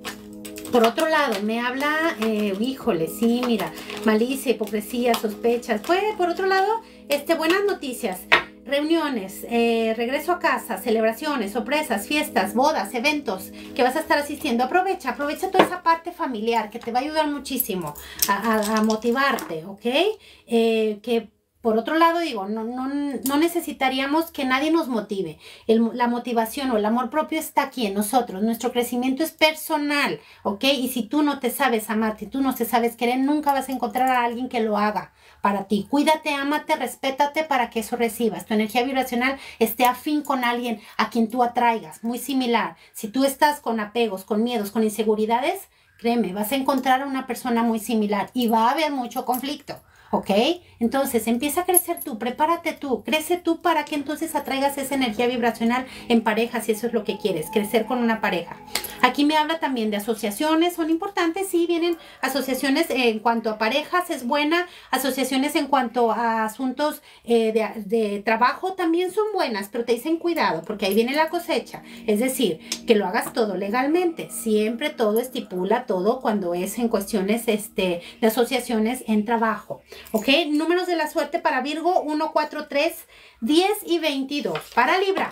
Por otro lado, me habla, eh, híjole, sí, mira, malicia, hipocresía, sospechas. Pues, por otro lado, este, buenas noticias. Reuniones, eh, regreso a casa, celebraciones, sorpresas, fiestas, bodas, eventos que vas a estar asistiendo. Aprovecha, aprovecha toda esa parte familiar que te va a ayudar muchísimo a, a, a motivarte, ¿ok? Eh, que por otro lado, digo, no, no, no necesitaríamos que nadie nos motive. El, la motivación o el amor propio está aquí en nosotros. Nuestro crecimiento es personal, ¿ok? Y si tú no te sabes amar, si tú no te sabes querer, nunca vas a encontrar a alguien que lo haga para ti. Cuídate, ámate, respétate para que eso recibas. Tu energía vibracional esté afín con alguien a quien tú atraigas, muy similar. Si tú estás con apegos, con miedos, con inseguridades, créeme, vas a encontrar a una persona muy similar y va a haber mucho conflicto. ¿Ok? Entonces empieza a crecer tú, prepárate tú, crece tú para que entonces atraigas esa energía vibracional en pareja, si eso es lo que quieres, crecer con una pareja. Aquí me habla también de asociaciones, son importantes, sí, vienen asociaciones en cuanto a parejas, es buena, asociaciones en cuanto a asuntos eh, de, de trabajo también son buenas, pero te dicen cuidado, porque ahí viene la cosecha, es decir, que lo hagas todo legalmente, siempre todo estipula todo cuando es en cuestiones este, de asociaciones en trabajo. Ok, números de la suerte para Virgo, uno, cuatro, tres, diez y veintidós. Para Libra,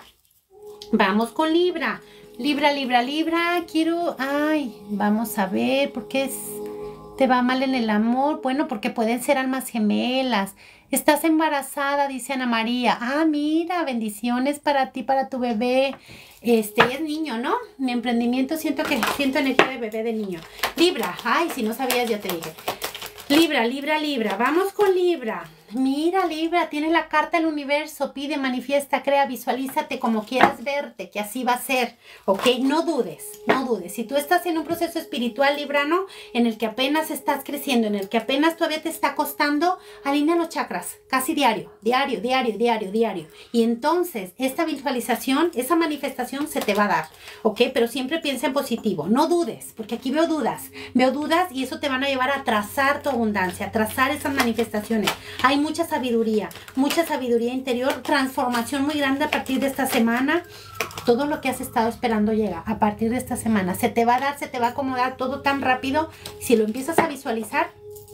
vamos con Libra. Libra, Libra, Libra, quiero, ay, vamos a ver, ¿por qué es, te va mal en el amor? Bueno, porque pueden ser almas gemelas. Estás embarazada, dice Ana María. Ah, mira, bendiciones para ti, para tu bebé. Este, es niño, ¿no? Mi emprendimiento, siento que siento energía de bebé de niño. Libra, ay, si no sabías, ya te dije. Libra, Libra, Libra, vamos con Libra. Mira, Libra, tienes la carta del universo, pide, manifiesta, crea, visualízate como quieras verte, que así va a ser, ¿ok? No dudes, no dudes. Si tú estás en un proceso espiritual, librano, en el que apenas estás creciendo, en el que apenas todavía te está costando, alinea los chakras, casi diario, diario, diario, diario, diario. Y entonces, esta visualización, esa manifestación se te va a dar, ¿ok? Pero siempre piensa en positivo, no dudes, porque aquí veo dudas, veo dudas y eso te van a llevar a trazar tu abundancia, a trazar esas manifestaciones. Hay mucha sabiduría, mucha sabiduría interior, transformación muy grande a partir de esta semana. Todo lo que has estado esperando llega a partir de esta semana. Se te va a dar, se te va a acomodar todo tan rápido. Si lo empiezas a visualizar,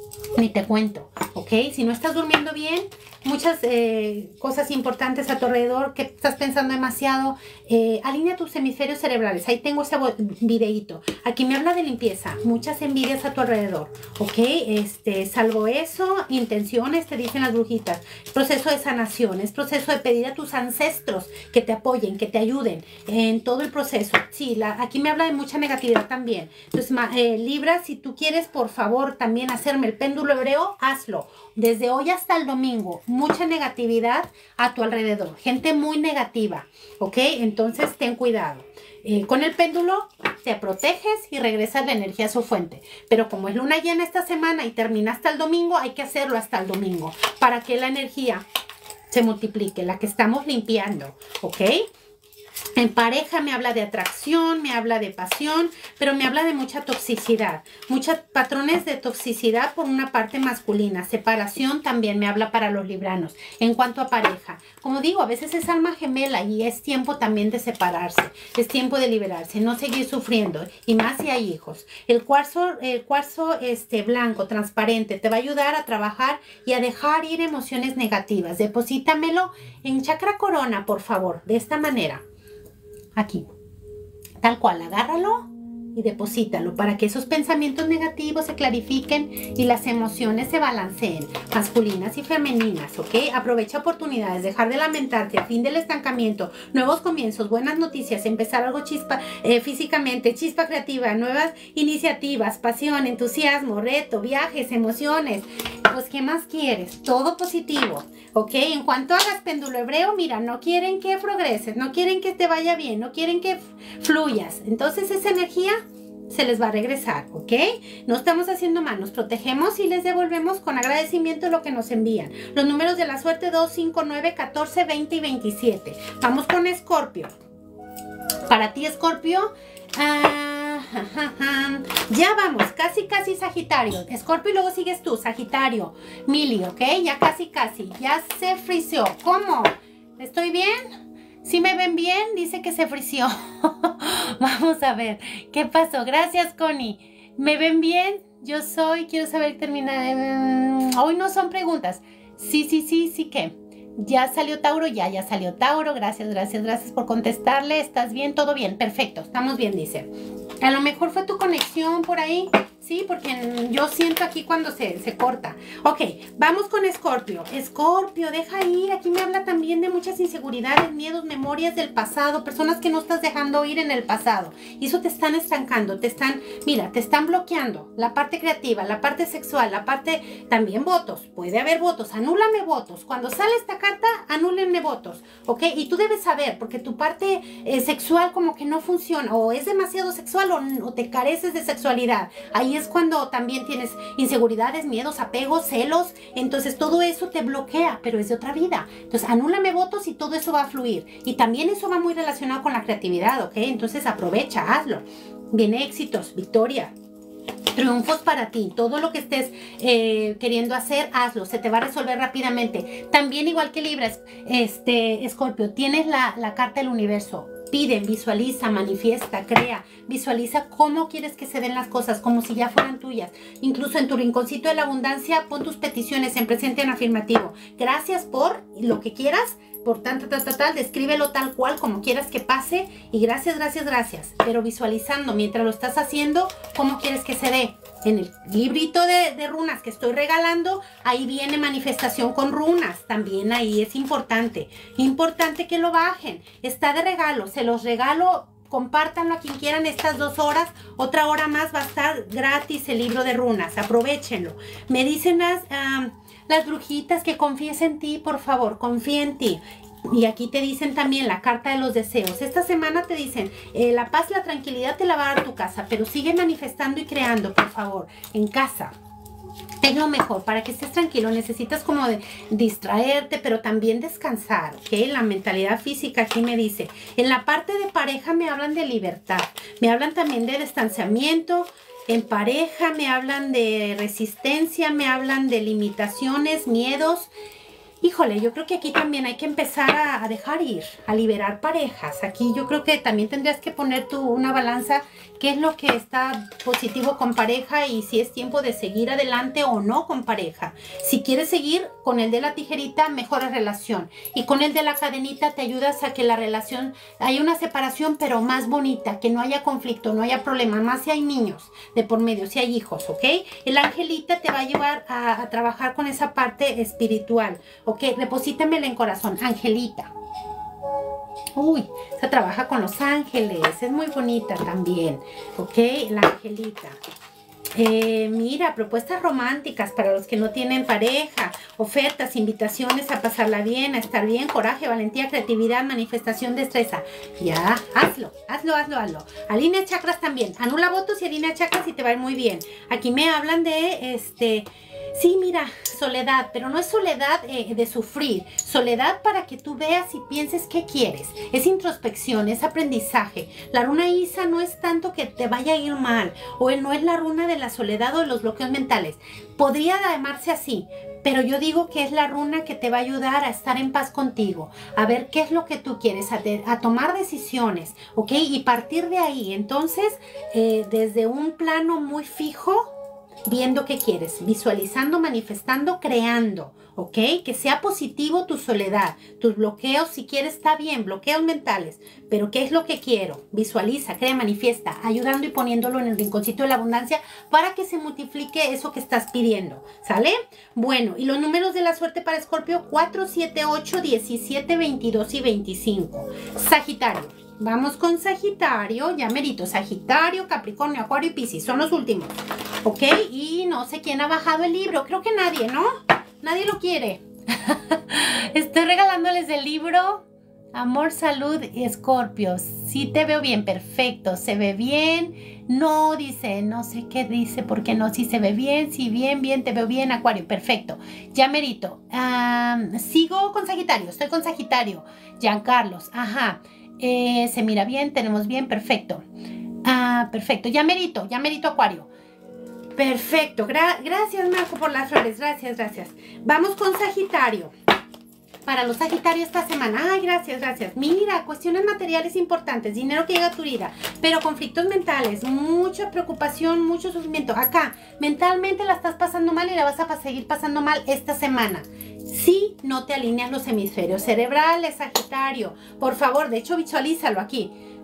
ni te cuento, ¿ok? Si no estás durmiendo bien, muchas eh, cosas importantes a tu alrededor, que estás pensando demasiado, eh, alinea tus hemisferios cerebrales. Ahí tengo ese videíto. Aquí me habla de limpieza, muchas envidias a tu alrededor, ¿ok? Este, salvo eso, intenciones, te dicen las brujitas, proceso de sanación, es proceso de pedir a tus ancestros que te apoyen, que te ayuden en todo el proceso. Sí, la, aquí me habla de mucha negatividad también. Entonces, eh, Libra, si tú quieres, por favor, también hacerme el péndulo hebreo, hazlo. Desde hoy hasta el domingo, mucha negatividad a tu alrededor, gente muy negativa, ¿ok? Entonces ten cuidado. Eh, con el péndulo te proteges y regresas la energía a su fuente. Pero como es luna llena esta semana y termina hasta el domingo, hay que hacerlo hasta el domingo para que la energía se multiplique, la que estamos limpiando, ¿ok? En pareja me habla de atracción, me habla de pasión, pero me habla de mucha toxicidad, muchos patrones de toxicidad por una parte masculina. Separación también me habla para los libranos. En cuanto a pareja, como digo, a veces es alma gemela y es tiempo también de separarse, es tiempo de liberarse, no seguir sufriendo, y más si hay hijos. El cuarzo, el cuarzo este, blanco, transparente, te va a ayudar a trabajar y a dejar ir emociones negativas. Deposítamelo en chakra corona, por favor, de esta manera. Aquí, tal cual, agárralo y deposítalo para que esos pensamientos negativos se clarifiquen y las emociones se balanceen, masculinas y femeninas, ¿ok? Aprovecha oportunidades, dejar de lamentarte, fin del estancamiento, nuevos comienzos, buenas noticias, empezar algo chispa eh, físicamente, chispa creativa, nuevas iniciativas, pasión, entusiasmo, reto, viajes, emociones. Pues, ¿qué más quieres? Todo positivo, ¿ok? En cuanto hagas péndulo hebreo, mira, no quieren que progreses, no quieren que te vaya bien, no quieren que fluyas. Entonces, esa energía se les va a regresar, ¿ok? No estamos haciendo mal, nos protegemos y les devolvemos con agradecimiento lo que nos envían. Los números de la suerte: dos, cinco, nueve, catorce, veinte y veintisiete. Vamos con Escorpio. Para ti, Escorpio, ah, ya vamos, casi casi Sagitario. Escorpio y luego sigues tú, Sagitario. Mili, ¿ok? Ya casi casi, ya se frició. ¿Cómo? ¿Estoy bien? ¿Sí me ven bien? Dice que se frició. Vamos a ver, ¿qué pasó? Gracias, Connie. ¿Me ven bien? Yo soy, quiero saber, terminar. Hoy no son preguntas. Sí, sí, sí, sí que. Ya salió Tauro, ya, ya salió Tauro. Gracias, gracias, gracias por contestarle. ¿Estás bien? ¿Todo bien? Perfecto, estamos bien, dice. A lo mejor fue tu conexión por ahí. ¿sí? Porque yo siento aquí cuando se, se corta. Ok, vamos con Escorpio. Escorpio, deja ir. Aquí me habla también de muchas inseguridades, miedos, memorias del pasado, personas que no estás dejando ir en el pasado. Y eso te están estancando, te están, mira, te están bloqueando. La parte creativa, la parte sexual, la parte, también votos. Puede haber votos, anúlame votos. Cuando sale esta carta, anúlenme votos, ¿ok? Y tú debes saber, porque tu parte eh, sexual como que no funciona, o es demasiado sexual, o, o te careces de sexualidad. Ahí es cuando también tienes inseguridades, miedos, apegos, celos. Entonces todo eso te bloquea, pero es de otra vida. Entonces anúlame votos y todo eso va a fluir. Y también eso va muy relacionado con la creatividad, ¿ok? Entonces aprovecha, hazlo. Viene éxitos, victoria, triunfos para ti. Todo lo que estés eh, queriendo hacer, hazlo. Se te va a resolver rápidamente. También, igual que Libra, este, Escorpio, tienes la, la carta del universo. Pide, visualiza, manifiesta, crea. Visualiza cómo quieres que se den las cosas, como si ya fueran tuyas. Incluso en tu rinconcito de la abundancia, pon tus peticiones en presente, en afirmativo. Gracias por lo que quieras, por tanto, tal, tal, tal, descríbelo tal cual, como quieras que pase. Y gracias, gracias, gracias. Pero visualizando, mientras lo estás haciendo, cómo quieres que se dé. En el librito de, de runas que estoy regalando, ahí viene manifestación con runas. También ahí es importante. Importante que lo bajen. Está de regalo. Se los regalo. Compártanlo a quien quieran estas dos horas. Otra hora más va a estar gratis el libro de runas. Aprovechenlo. Me dicen las, um, las brujitas que confíes en ti, por favor. Confía en ti. Y aquí te dicen también la carta de los deseos. Esta semana te dicen, eh, la paz, la tranquilidad te la va a dar tu casa, pero sigue manifestando y creando, por favor, en casa. Es lo mejor, para que estés tranquilo. Necesitas como de distraerte, pero también descansar, ¿ok? La mentalidad física aquí me dice. En la parte de pareja me hablan de libertad. Me hablan también de distanciamiento. En pareja me hablan de resistencia, me hablan de limitaciones, miedos. Híjole, yo creo que aquí también hay que empezar a, a dejar ir, a liberar parejas. Aquí yo creo que también tendrías que poner tú una balanza, qué es lo que está positivo con pareja y si es tiempo de seguir adelante o no con pareja. Si quieres seguir con el de la tijerita, mejora relación. Y con el de la cadenita te ayudas a que la relación, haya una separación pero más bonita, que no haya conflicto, no haya problema, más si hay niños de por medio, si hay hijos, ¿ok? El angelita te va a llevar a, a trabajar con esa parte espiritual. Ok, deposítamela en corazón, Angelita. Uy, se trabaja con los ángeles, es muy bonita también. Ok, la Angelita. Eh, mira, propuestas románticas para los que no tienen pareja, ofertas, invitaciones a pasarla bien, a estar bien, coraje, valentía, creatividad, manifestación, destreza. Ya, hazlo, hazlo, hazlo, hazlo. Alinea chakras también, anula votos y alinea chakras y te va a ir muy bien. Aquí me hablan de, este... sí, mira, soledad, pero no es soledad eh, de sufrir, soledad para que tú veas y pienses qué quieres. Es introspección, es aprendizaje. La runa Isa no es tanto que te vaya a ir mal, o no es la runa de la soledad o de los bloqueos mentales. Podría llamarse así, pero yo digo que es la runa que te va a ayudar a estar en paz contigo, a ver qué es lo que tú quieres, a, de, a tomar decisiones, ¿ok? Y partir de ahí, entonces, eh, desde un plano muy fijo, viendo qué quieres, visualizando, manifestando, creando, ¿ok? Que sea positivo tu soledad, tus bloqueos, si quieres está bien, bloqueos mentales, pero ¿qué es lo que quiero? Visualiza, crea, manifiesta, ayudando y poniéndolo en el rinconcito de la abundancia para que se multiplique eso que estás pidiendo, ¿sale? Bueno, y los números de la suerte para Escorpio, cuatro, siete, ocho, diecisiete, veintidós y veinticinco. Sagitario. Vamos con Sagitario, ya merito, Sagitario, Capricornio, Acuario y Piscis, son los últimos, ¿ok? Y no sé quién ha bajado el libro, creo que nadie, ¿no? Nadie lo quiere. Estoy regalándoles el libro Amor, Salud y Escorpio. Sí te veo bien, perfecto, se ve bien. No, dice, no sé qué dice, ¿por qué no? Si se ve bien, si bien, bien, te veo bien, Acuario, perfecto. Ya merito, um, sigo con Sagitario, estoy con Sagitario, Giancarlos, ajá. Eh, se mira bien, tenemos bien, perfecto. Ah, perfecto, ya merito, ya merito Acuario. Perfecto, Gra gracias Marco por las flores, gracias, gracias. Vamos con Sagitario. Para los Sagitarios esta semana, ay, gracias, gracias. Mira, cuestiones materiales importantes, dinero que llega a tu vida, pero conflictos mentales, mucha preocupación, mucho sufrimiento. Acá, mentalmente la estás pasando mal y la vas a seguir pasando mal esta semana. Si no te alineas los hemisferios cerebrales, Sagitario, por favor, de hecho visualízalo aquí.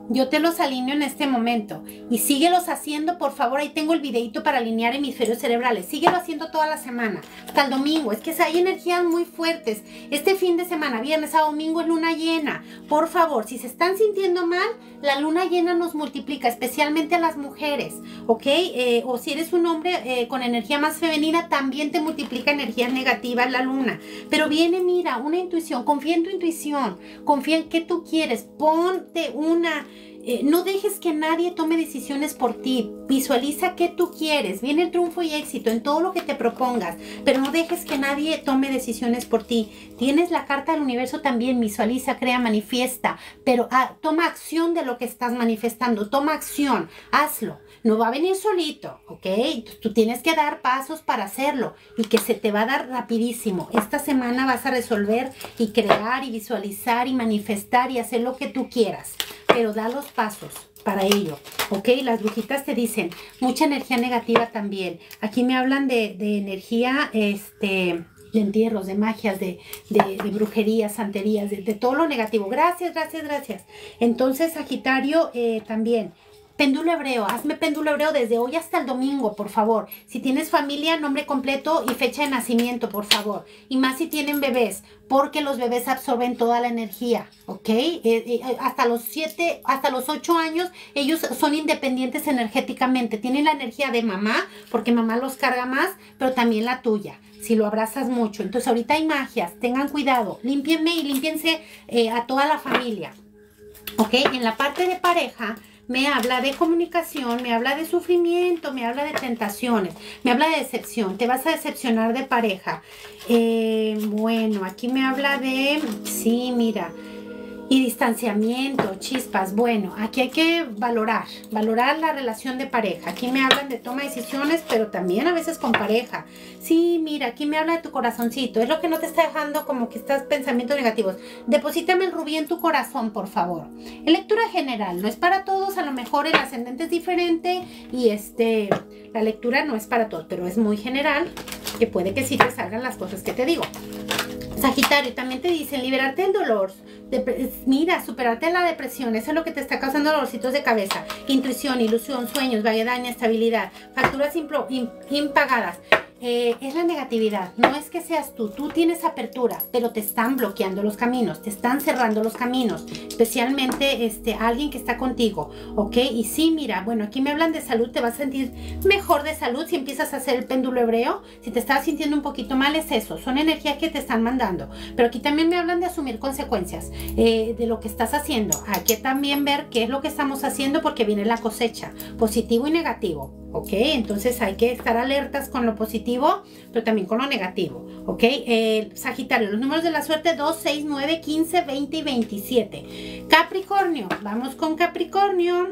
Yo te los alineo en este momento y síguelos haciendo, por favor. Ahí tengo el videito para alinear hemisferios cerebrales. Síguelo haciendo toda la semana, hasta el domingo. Es que hay energías muy fuertes. Este fin de semana, viernes a domingo, es luna llena. Por favor, si se están sintiendo mal, la luna llena nos multiplica, especialmente a las mujeres, ¿ok? Eh, o si eres un hombre eh, con energía más femenina, también te multiplica energías negativas la luna. Pero viene, mira, una intuición. Confía en tu intuición. Confía en qué tú quieres. Ponte una... Eh, no dejes que nadie tome decisiones por ti. Visualiza qué tú quieres. Viene el triunfo y éxito en todo lo que te propongas, pero no dejes que nadie tome decisiones por ti. Tienes la carta del universo también. Visualiza, crea, manifiesta, pero ah, toma acción de lo que estás manifestando. Toma acción, hazlo. No va a venir solito, ¿ok? Tú tienes que dar pasos para hacerlo y que se te va a dar rapidísimo. Esta semana vas a resolver y crear y visualizar y manifestar y hacer lo que tú quieras, pero da los pasos para ello, ¿ok? Las brujitas te dicen mucha energía negativa también. Aquí me hablan de, de energía, este... de entierros, de magias, de, de, de brujerías, santerías, de, de todo lo negativo. Gracias, gracias, gracias. Entonces, Sagitario, eh, también. Péndulo hebreo, hazme péndulo hebreo desde hoy hasta el domingo, por favor. Si tienes familia, nombre completo y fecha de nacimiento, por favor. Y más si tienen bebés, porque los bebés absorben toda la energía, ¿ok? Eh, eh, hasta los siete, hasta los ocho años, ellos son independientes energéticamente. Tienen la energía de mamá, porque mamá los carga más, pero también la tuya, si lo abrazas mucho. Entonces, ahorita hay magias, tengan cuidado. Límpienme y límpiense eh, a toda la familia, ¿ok? En la parte de pareja... me habla de comunicación, me habla de sufrimiento, me habla de tentaciones, me habla de decepción. Te vas a decepcionar de pareja. Eh, bueno, aquí me habla de... sí, mira... y distanciamiento, chispas. Bueno, aquí hay que valorar, valorar la relación de pareja. Aquí me hablan de toma de decisiones, pero también a veces con pareja. Sí, mira, aquí me habla de tu corazoncito. Es lo que no te está dejando como que estás pensamientos negativos. Deposítame el rubí en tu corazón, por favor. En lectura general, no es para todos. A lo mejor el ascendente es diferente y este, la lectura no es para todos, pero es muy general, que puede que sí te salgan las cosas que te digo. Sagitario, también te dicen liberarte del dolor. Dep- mira, superarte la depresión. Eso es lo que te está causando dolorcitos de cabeza. Intuición, ilusión, sueños, vaguedad, inestabilidad, facturas impro- im- impagadas. Eh, es la negatividad. No es que seas tú. Tú tienes apertura, pero te están bloqueando los caminos. Te están cerrando los caminos. Especialmente este, alguien que está contigo. ¿Ok? Y sí, mira, bueno, aquí me hablan de salud. Te vas a sentir mejor de salud si empiezas a hacer el péndulo hebreo. Si te estás sintiendo un poquito mal, es eso. Son energías que te están mandando. Pero aquí también me hablan de asumir consecuencias eh, de lo que estás haciendo. Hay que también ver qué es lo que estamos haciendo, porque viene la cosecha. Positivo y negativo. ¿Ok? Entonces hay que estar alertas con lo positivo, pero también con lo negativo. ¿Ok? Eh, Sagitario, los números de la suerte: dos, seis, nueve, quince, veinte y veintisiete. Capricornio, vamos con Capricornio.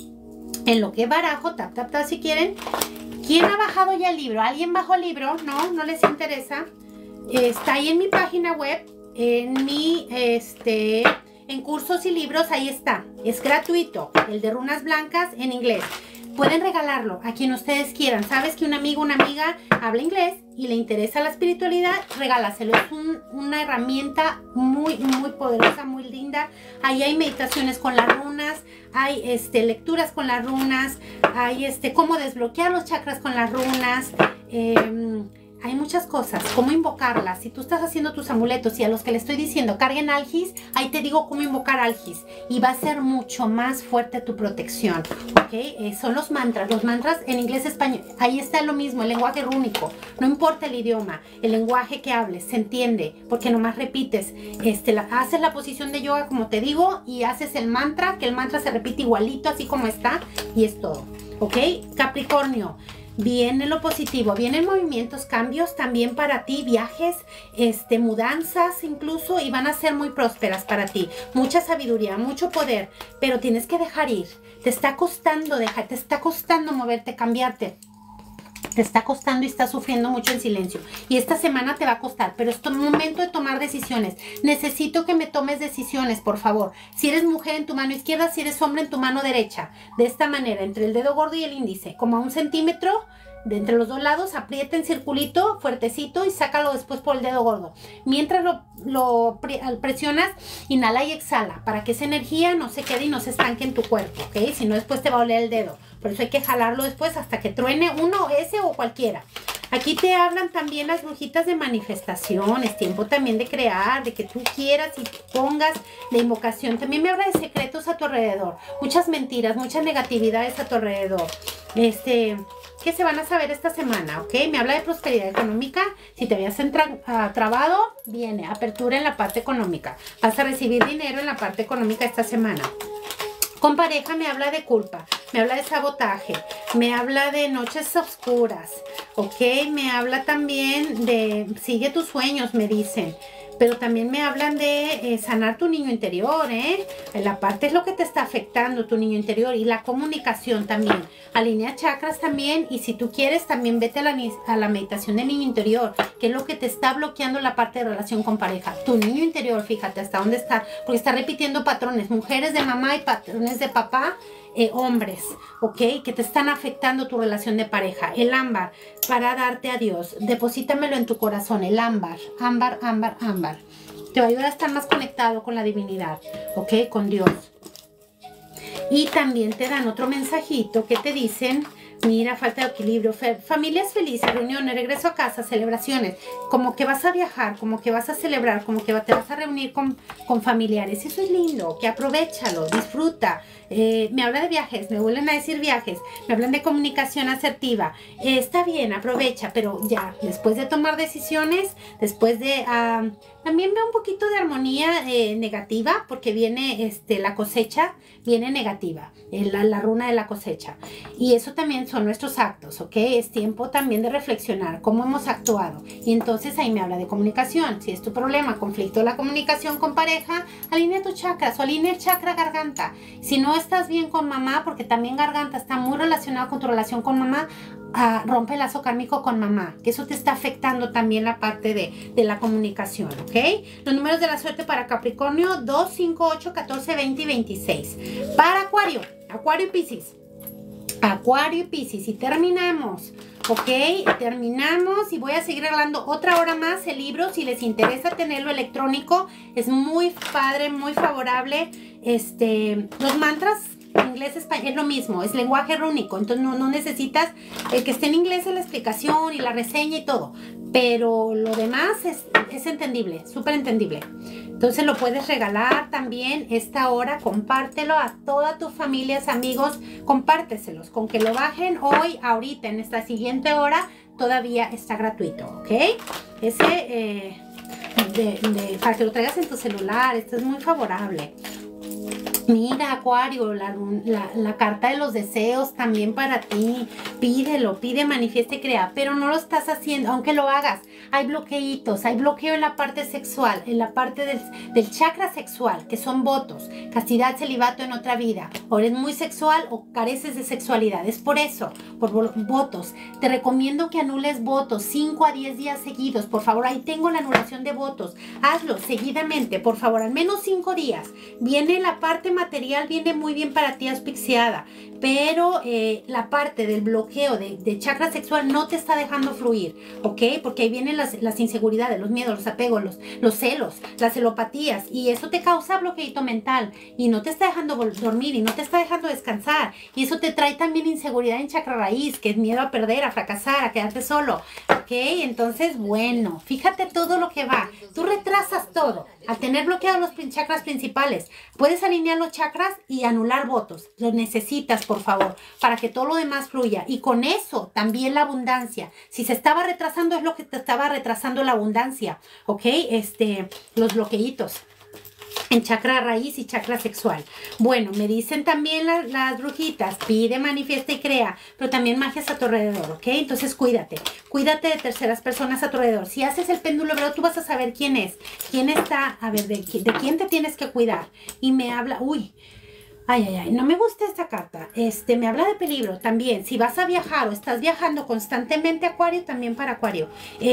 En lo que barajo, tap, tap, tap si quieren. ¿Quién ha bajado ya el libro? ¿Alguien bajó el libro? ¿No? ¿No les interesa? Eh, está ahí en mi página web, en mi, este, en cursos y libros, ahí está. Es gratuito, el de runas blancas en inglés. Pueden regalarlo a quien ustedes quieran. Sabes que un amigo o una amiga habla inglés y le interesa la espiritualidad, regálaselo. Es un, una herramienta muy, muy poderosa, muy linda. Ahí hay meditaciones con las runas, hay este, lecturas con las runas, hay este, cómo desbloquear los chakras con las runas. Eh, Hay muchas cosas, cómo invocarlas. Si tú estás haciendo tus amuletos y a los que le estoy diciendo carguen Algis, ahí te digo cómo invocar Algis. Y va a ser mucho más fuerte tu protección. ¿Ok? Eh, son los mantras. Los mantras en inglés, español. Ahí está lo mismo, el lenguaje rúnico. No importa el idioma, el lenguaje que hables, se entiende. Porque nomás repites. Este, la, haces la posición de yoga como te digo y haces el mantra, que el mantra se repite igualito así como está. Y es todo. ¿Ok? Capricornio. Viene lo positivo, vienen movimientos, cambios también para ti, viajes, este, mudanzas incluso, y van a ser muy prósperas para ti. Mucha sabiduría, mucho poder, pero tienes que dejar ir. Te está costando dejar, te está costando moverte, cambiarte. Te está costando y estás sufriendo mucho en silencio. Y esta semana te va a costar, pero es tu momento de tomar decisiones. Necesito que me tomes decisiones, por favor. Si eres mujer, en tu mano izquierda; si eres hombre, en tu mano derecha. De esta manera, entre el dedo gordo y el índice, como a un centímetro, de entre los dos lados, aprieta en circulito fuertecito y sácalo después por el dedo gordo. Mientras lo, lo presionas, inhala y exhala para que esa energía no se quede y no se estanque en tu cuerpo, ¿ok? Si no, después te va a oler el dedo. Por eso hay que jalarlo después hasta que truene uno, ese o cualquiera. Aquí te hablan también las brujitas de manifestación, es tiempo también de crear, de que tú quieras y pongas de invocación. También me habla de secretos a tu alrededor, muchas mentiras, muchas negatividades a tu alrededor. Este, que se van a saber esta semana, ¿ok? Me habla de prosperidad económica. Si te habías entra, uh, trabado, viene apertura en la parte económica. Vas a recibir dinero en la parte económica esta semana. Con pareja me habla de culpa, me habla de sabotaje, me habla de noches oscuras, ¿ok? Me habla también de sigue tus sueños, me dicen. Pero también me hablan de eh, sanar tu niño interior, ¿eh? La parte es lo que te está afectando, tu niño interior. Y la comunicación también. Alinea chakras también. Y si tú quieres, también vete a la, a la meditación del niño interior. Que es lo que te está bloqueando la parte de relación con pareja. Tu niño interior, fíjate hasta dónde está. Porque está repitiendo patrones. Mujeres de mamá y patrones de papá. Eh, hombres, ¿ok? Que te están afectando tu relación de pareja. El ámbar, para darte a Dios. Deposítamelo en tu corazón, el ámbar. Ámbar, ámbar, ámbar. Te va a ayudar a estar más conectado con la divinidad, ¿ok? Con Dios. Y también te dan otro mensajito que te dicen... Mira, falta de equilibrio, familias felices, reuniones, regreso a casa, celebraciones, como que vas a viajar, como que vas a celebrar, como que te vas a reunir con, con familiares. Eso es lindo, que aprovechalo, disfruta. Eh, me habla de viajes, me vuelven a decir viajes, me hablan de comunicación asertiva. Eh, está bien, aprovecha, pero ya, después de tomar decisiones, después de... Uh, también veo un poquito de armonía eh, negativa, porque viene este, la cosecha, viene negativa, eh, la, la runa de la cosecha. Y eso también son nuestros actos, ¿ok? Es tiempo también de reflexionar cómo hemos actuado. Y entonces ahí me habla de comunicación. Si es tu problema, conflicto de la comunicación con pareja, alinea tus chakras o alinea el chakra garganta. Si no estás bien con mamá, porque también garganta está muy relacionado con tu relación con mamá, Uh, rompe el lazo kármico con mamá, que eso te está afectando también la parte de, de la comunicación, ¿ok? Los números de la suerte para Capricornio, dos, cinco, ocho, catorce, veinte y veintiséis. Para Acuario, Acuario y Piscis. Acuario y Piscis. Y terminamos, ¿ok? Terminamos y voy a seguir regalando otra hora más el libro. Si les interesa tenerlo electrónico, es muy padre, muy favorable. Este, los mantras... Inglés, español, es lo mismo, es lenguaje rúnico, entonces no, no necesitas el que esté en inglés en la explicación y la reseña y todo, pero lo demás es, es entendible, súper entendible. Entonces lo puedes regalar también esta hora, compártelo a todas tus familias, amigos, compárteselos, con que lo bajen hoy, ahorita, en esta siguiente hora, todavía está gratuito, ¿ok? Ese, eh, de, de, para que lo traigas en tu celular, esto es muy favorable. Mira, Acuario, la, la, la carta de los deseos también para ti. Pídelo, pide, manifiesta y crea, pero no lo estás haciendo, aunque lo hagas. Hay bloqueitos, hay bloqueo en la parte sexual, en la parte del, del chakra sexual, que son votos, castidad, celibato en otra vida. O eres muy sexual o careces de sexualidad. Es por eso, por votos. Te recomiendo que anules votos cinco a diez días seguidos. Por favor, ahí tengo la anulación de votos. Hazlo seguidamente, por favor, al menos cinco días. Viene la parte material, viene muy bien para ti asfixiada, pero eh, la parte del bloqueo de, de chakra sexual no te está dejando fluir, ¿ok? Porque ahí vienen las, las inseguridades, los miedos, los apegos, los, los celos, las celopatías, y eso te causa bloqueito mental y no te está dejando dormir y no te está dejando descansar, y eso te trae también inseguridad en chakra raíz, que es miedo a perder, a fracasar, a quedarte solo, ¿ok? Entonces, bueno, fíjate todo lo que va. Tú retrasas todo al tener bloqueados los chakras principales. Puedes alinear los chakras y anular votos. Los necesitas, por favor, para que todo lo demás fluya. Y con eso también la abundancia. Si se estaba retrasando, es lo que te estaba retrasando la abundancia, ¿ok? Este, los bloqueitos en chakra raíz y chakra sexual. Bueno, me dicen también la, las brujitas, pide, manifiesta y crea, pero también magias a tu alrededor, ¿ok? Entonces cuídate, cuídate de terceras personas a tu alrededor. Si haces el péndulo hebreo, tú vas a saber quién es, quién está, a ver, de, de quién te tienes que cuidar. Y me habla, uy, ay, ay, ay, no me gusta esta carta. Este, me habla de peligro también. Si vas a viajar o estás viajando constantemente, Acuario, también para Acuario. Eh,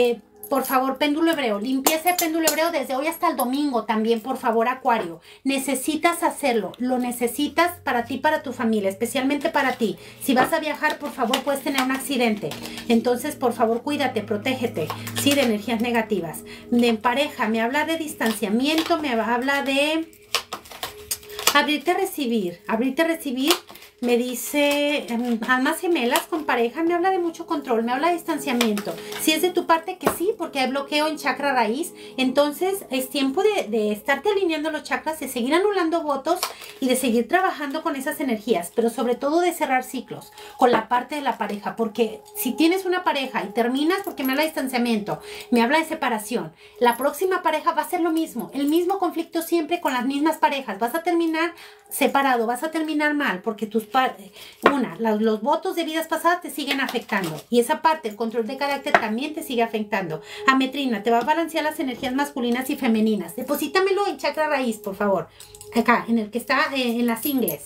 por favor, péndulo hebreo, limpieza de péndulo hebreo desde hoy hasta el domingo también, por favor, Acuario. Necesitas hacerlo, lo necesitas para ti, para tu familia, especialmente para ti. Si vas a viajar, por favor, puedes tener un accidente. Entonces, por favor, cuídate, protégete, sí, de energías negativas. De pareja, me habla de distanciamiento, me habla de abrirte a recibir, abrirte a recibir. Me dice, um, almas gemelas con pareja, me habla de mucho control, me habla de distanciamiento. Si es de tu parte, que sí, porque hay bloqueo en chakra raíz. Entonces es tiempo de, de estarte alineando los chakras, de seguir anulando votos y de seguir trabajando con esas energías. Pero sobre todo de cerrar ciclos con la parte de la pareja. Porque si tienes una pareja y terminas, porque me habla de distanciamiento, me habla de separación, la próxima pareja va a ser lo mismo. El mismo conflicto siempre con las mismas parejas. Vas a terminar separado, vas a terminar mal, porque tus una, los, los votos de vidas pasadas te siguen afectando, y esa parte, el control de carácter, también te sigue afectando. Ametrina, te va a balancear las energías masculinas y femeninas. Deposítamelo en chakra raíz, por favor, acá, en el que está eh, en las ingles.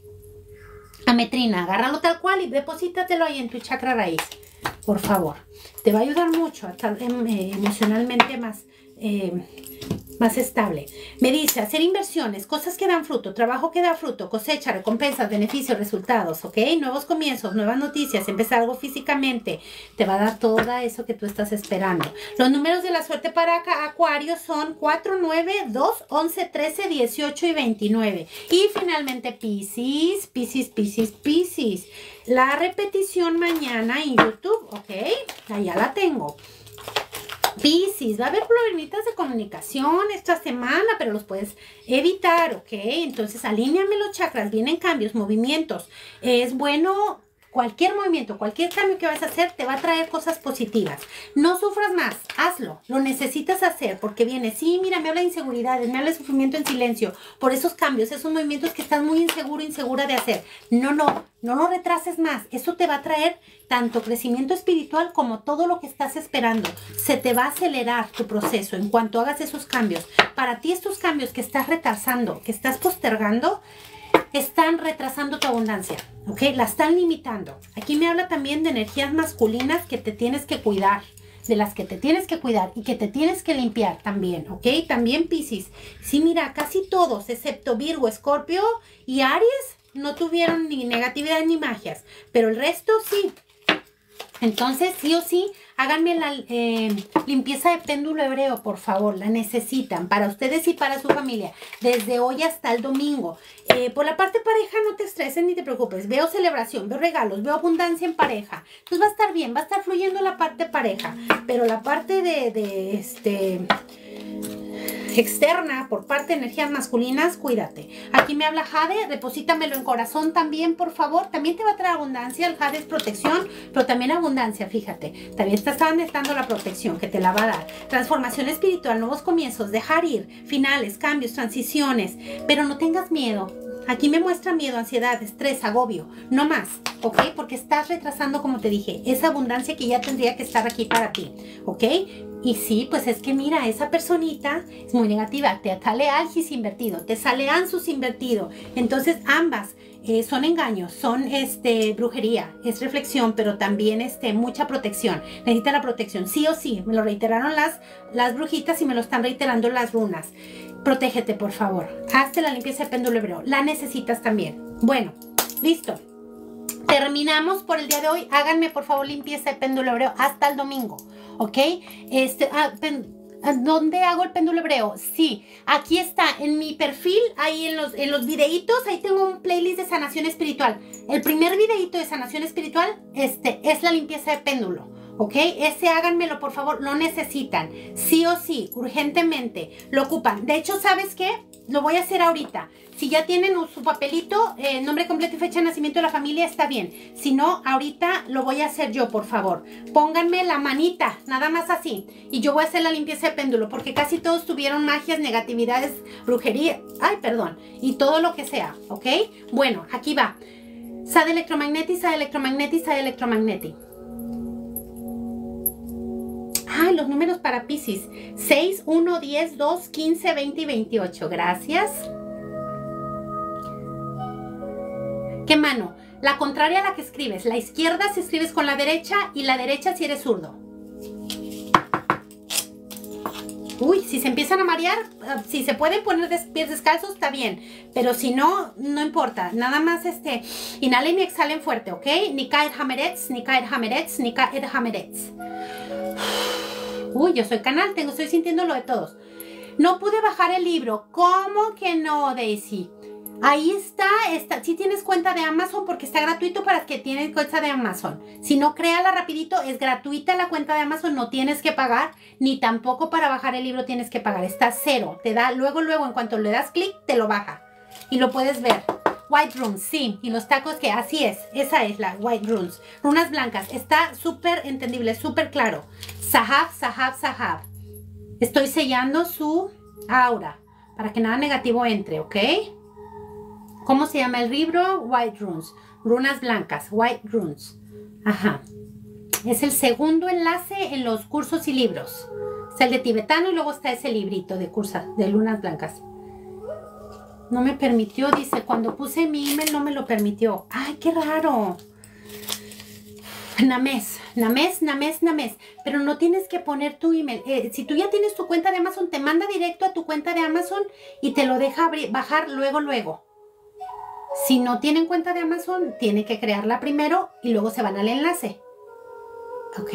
Ametrina, agárralo tal cual y deposítatelo ahí en tu chakra raíz, por favor. Te va a ayudar mucho a estar eh, emocionalmente más eh, más estable. Me dice, hacer inversiones, cosas que dan fruto, trabajo que da fruto, cosecha, recompensas, beneficios, resultados, ¿ok? Nuevos comienzos, nuevas noticias, empezar algo físicamente, te va a dar todo eso que tú estás esperando. Los números de la suerte para acá, Acuario, son cuatro, nueve, dos, once, trece, dieciocho y veintinueve. Y finalmente Piscis, Piscis, Piscis, Piscis. La repetición mañana en YouTube, ¿ok? Allá la tengo. Piscis, va a haber problemitas de comunicación esta semana, pero los puedes evitar, ¿ok? Entonces, alíñame los chakras, vienen cambios, movimientos. Es bueno, cualquier movimiento, cualquier cambio que vas a hacer te va a traer cosas positivas. No sufras más, hazlo, lo necesitas hacer, porque viene, sí, mira, me habla de inseguridades, me habla de sufrimiento en silencio, por esos cambios, esos movimientos que estás muy inseguro, insegura de hacer. No, no, no lo retrases más, eso te va a traer tanto crecimiento espiritual como todo lo que estás esperando. Se te va a acelerar tu proceso en cuanto hagas esos cambios. Para ti estos cambios que estás retrasando, que estás postergando, están retrasando tu abundancia, ¿ok? La están limitando. Aquí me habla también de energías masculinas que te tienes que cuidar, de las que te tienes que cuidar y que te tienes que limpiar también, ¿ok? También Piscis. Sí, mira, casi todos, excepto Virgo, Escorpio y Aries, no tuvieron ni negatividad ni magias, pero el resto sí. Entonces, sí o sí, háganme la eh, limpieza de péndulo hebreo, por favor. La necesitan para ustedes y para su familia. Desde hoy hasta el domingo. Eh, por la parte pareja, no te estreses ni te preocupes. Veo celebración, veo regalos, veo abundancia en pareja. Entonces va a estar bien, va a estar fluyendo la parte pareja. Pero la parte de, de este... externa, por parte de energías masculinas, cuídate. Aquí me habla Jade, deposítamelo en corazón también, por favor. También te va a traer abundancia. El Jade es protección, pero también abundancia, fíjate. También te están dando la protección que te la va a dar. Transformación espiritual, nuevos comienzos, dejar ir, finales, cambios, transiciones. Pero no tengas miedo. Aquí me muestra miedo, ansiedad, estrés, agobio. No más, ¿ok? Porque estás retrasando, como te dije, esa abundancia que ya tendría que estar aquí para ti, ¿ok? Y sí, pues es que mira, esa personita es muy negativa. Te sale Algis invertido, te sale Ansus invertido. Entonces ambas eh, son engaños, son este, brujería, es reflexión, pero también este, mucha protección. Necesita la protección, sí o sí. Me lo reiteraron las, las brujitas y me lo están reiterando las runas. Protégete, por favor. Hazte la limpieza de péndulo hebreo. La necesitas también. Bueno, listo. Terminamos por el día de hoy. Háganme, por favor, limpieza de péndulo hebreo hasta el domingo. ¿Ok? Este, ah, pen, ¿dónde hago el péndulo hebreo? Sí, aquí está, en mi perfil, ahí en los, en los videitos, ahí tengo un playlist de sanación espiritual. El primer videito de sanación espiritual este, es la limpieza de péndulo. ¿Ok? Ese háganmelo, por favor, lo necesitan. Sí o sí, urgentemente, lo ocupan. De hecho, ¿sabes qué? Lo voy a hacer ahorita. Si ya tienen su papelito, eh, nombre completo y fecha de nacimiento de la familia, está bien. Si no, ahorita lo voy a hacer yo, por favor. Pónganme la manita, nada más así. Y yo voy a hacer la limpieza de péndulo, porque casi todos tuvieron magias, negatividades, brujería, ay, perdón, y todo lo que sea, ¿ok? Bueno, aquí va. Sad electromagneti, sad electromagneti, sad electromagneti. Ah, los números para Piscis. seis, uno, diez, dos, quince, veinte y veintiocho. Gracias. ¿Qué mano? La contraria a la que escribes. La izquierda si escribes con la derecha y la derecha si eres zurdo. Uy, si se empiezan a marear, si se pueden poner des pies descalzos, está bien. Pero si no, no importa. Nada más este, inhalen y exhalen fuerte, ¿ok? Nika et hameretz, nika et hameretz, nika et hameretz. Uy, yo soy canal, tengo, estoy sintiendo lo de todos. No pude bajar el libro. ¿Cómo que no, Daisy? Ahí está, está, si tienes cuenta de Amazon porque está gratuito para que tienes cuenta de Amazon. Si no, créala rapidito, es gratuita la cuenta de Amazon, no tienes que pagar, ni tampoco para bajar el libro tienes que pagar, está cero. Te da, luego, luego, en cuanto le das clic, te lo baja. Y lo puedes ver. White Runes, sí, y los tacos que así es, esa es la White Runes. Runas blancas, está súper entendible, súper claro. Sahab, Sahab, Sahab. Estoy sellando su aura para que nada negativo entre, ¿ok? ¿Cómo se llama el libro? White Runes. Runas blancas. White Runes. Ajá. Es el segundo enlace en los cursos y libros. Está el de tibetano y luego está ese librito de cursa, de lunas blancas. No me permitió, dice, cuando puse mi email no me lo permitió. ¡Ay, qué raro! Names, Names, Names, Names. Pero no tienes que poner tu email. Eh, si tú ya tienes tu cuenta de Amazon, te manda directo a tu cuenta de Amazon y te lo deja bajar luego, luego. Si no tienen cuenta de Amazon, tienen que crearla primero y luego se van al enlace. ¿Ok?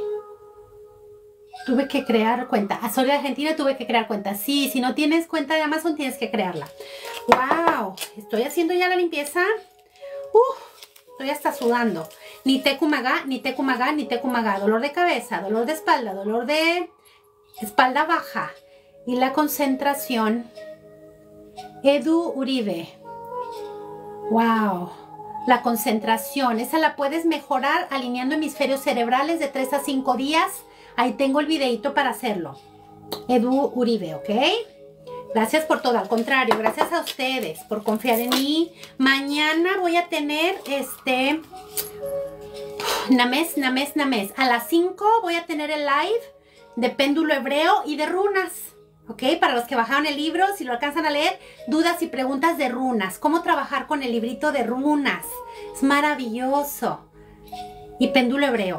Tuve que crear cuenta. A Soy de Argentina tuve que crear cuenta. Sí, si no tienes cuenta de Amazon, tienes que crearla. ¡Wow! Estoy haciendo ya la limpieza. ¡Uf! Estoy hasta sudando. Ni tecumaga, ni tecumaga, ni tecumaga. Dolor de cabeza, dolor de espalda, dolor de espalda baja. Y la concentración. Edu Uribe. ¡Wow! La concentración, esa la puedes mejorar alineando hemisferios cerebrales de tres a cinco días. Ahí tengo el videito para hacerlo. Edu Uribe, ¿ok? Gracias por todo, al contrario, gracias a ustedes por confiar en mí. Mañana voy a tener este... Names, Names, Names. A las cinco voy a tener el live de péndulo hebreo y de runas. ¿Ok? Para los que bajaron el libro, si lo alcanzan a leer, dudas y preguntas de runas. ¿Cómo trabajar con el librito de runas? Es maravilloso. Y péndulo hebreo.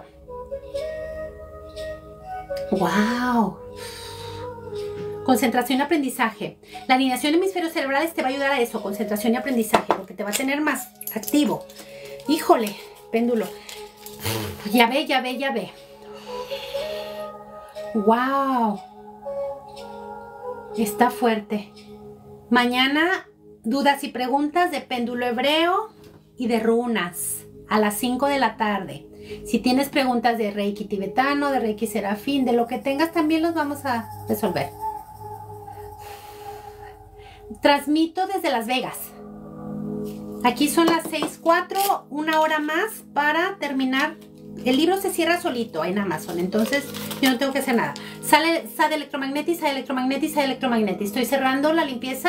¡Wow! Concentración y aprendizaje. La alineación de hemisferios cerebrales te va a ayudar a eso, concentración y aprendizaje, porque te va a tener más activo. Híjole, péndulo. Ya ve, ya ve, ya ve. ¡Wow! Está fuerte. Mañana, dudas y preguntas de péndulo hebreo y de runas a las cinco de la tarde. Si tienes preguntas de Reiki tibetano, de Reiki serafín, de lo que tengas, también los vamos a resolver. Transmito desde Las Vegas. Aquí son las seis cuatro, una hora más para terminar. El libro se cierra solito en Amazon, entonces yo no tengo que hacer nada. Sale, sale electromagnetis, sale electromagnetis, sale electromagnetis. Estoy cerrando la limpieza.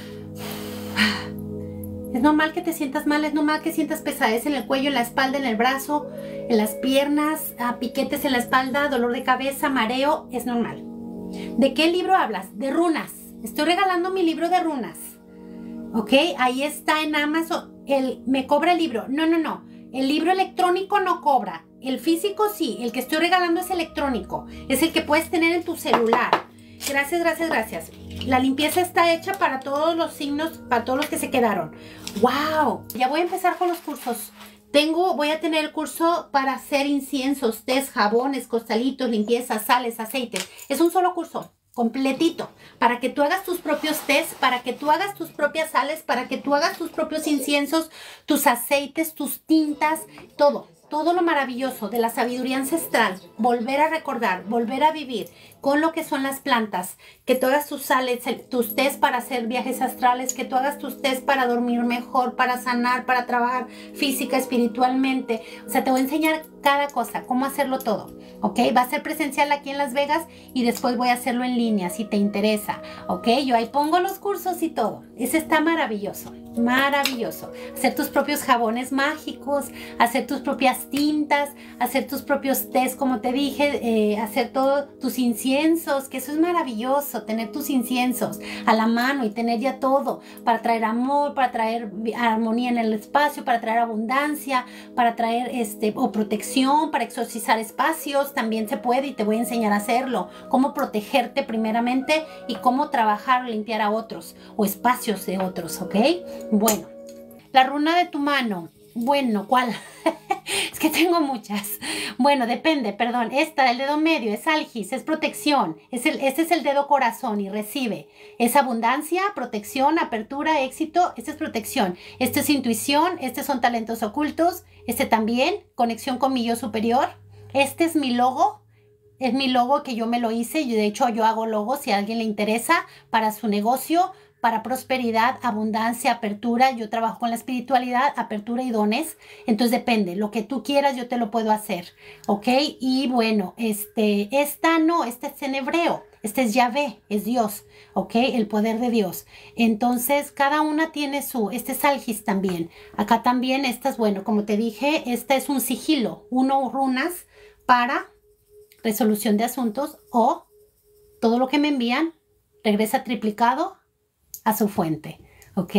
Es normal que te sientas mal, es normal que sientas pesadez en el cuello, en la espalda, en el brazo, en las piernas, piquetes en la espalda, dolor de cabeza, mareo, es normal. ¿De qué libro hablas? De runas. Estoy regalando mi libro de runas. ¿Ok? Ahí está en Amazon. El, ¿me cobra el libro? No, no, no. El libro electrónico no cobra. El físico sí. El que estoy regalando es electrónico. Es el que puedes tener en tu celular. Gracias, gracias, gracias. La limpieza está hecha para todos los signos, para todos los que se quedaron. ¡Wow! Ya voy a empezar con los cursos. Tengo, voy a tener el curso para hacer inciensos, tés, jabones, costalitos, limpieza, sales, aceites. Es un solo curso, completito, para que tú hagas tus propios tés, para que tú hagas tus propias sales, para que tú hagas tus propios inciensos, tus aceites, tus tintas, todo. Todo lo maravilloso de la sabiduría ancestral, volver a recordar, volver a vivir con lo que son las plantas, que tú hagas tus sales, tus tés para hacer viajes astrales, que tú hagas tus tés para dormir mejor, para sanar, para trabajar física, espiritualmente. O sea, te voy a enseñar cada cosa, cómo hacerlo todo, ¿ok? Va a ser presencial aquí en Las Vegas y después voy a hacerlo en línea si te interesa, ¿ok? Yo ahí pongo los cursos y todo. Ese está maravilloso. Maravilloso. Hacer tus propios jabones mágicos, hacer tus propias tintas, hacer tus propios tés, como te dije, eh, hacer todos tus inciensos, que eso es maravilloso, tener tus inciensos a la mano y tener ya todo para traer amor, para traer armonía en el espacio, para traer abundancia, para traer este, o protección, para exorcizar espacios, también se puede y te voy a enseñar a hacerlo, cómo protegerte primeramente y cómo trabajar, limpiar a otros o espacios de otros, ¿ok? Bueno, la runa de tu mano, bueno, ¿cuál? Es que tengo muchas. Bueno, depende, perdón. Esta del dedo medio es algis, es protección. Es el, este es el dedo corazón y recibe. Es abundancia, protección, apertura, éxito. Este es protección. Este es intuición. Estos son talentos ocultos. Este también, conexión con mi yo superior. Este es mi logo. Es mi logo que yo me lo hice. De hecho, yo hago logos si a alguien le interesa para su negocio, para prosperidad, abundancia, apertura. Yo trabajo con la espiritualidad, apertura y dones. Entonces depende, lo que tú quieras yo te lo puedo hacer, ¿ok? Y bueno, este, esta no, este es en hebreo. Este es Yahvé, es Dios, ¿ok? El poder de Dios. Entonces, cada una tiene su, este es algis también. Acá también, esta es, bueno, como te dije, esta es un sigilo, uno runas para resolución de asuntos o todo lo que me envían regresa triplicado a su fuente, ¿ok?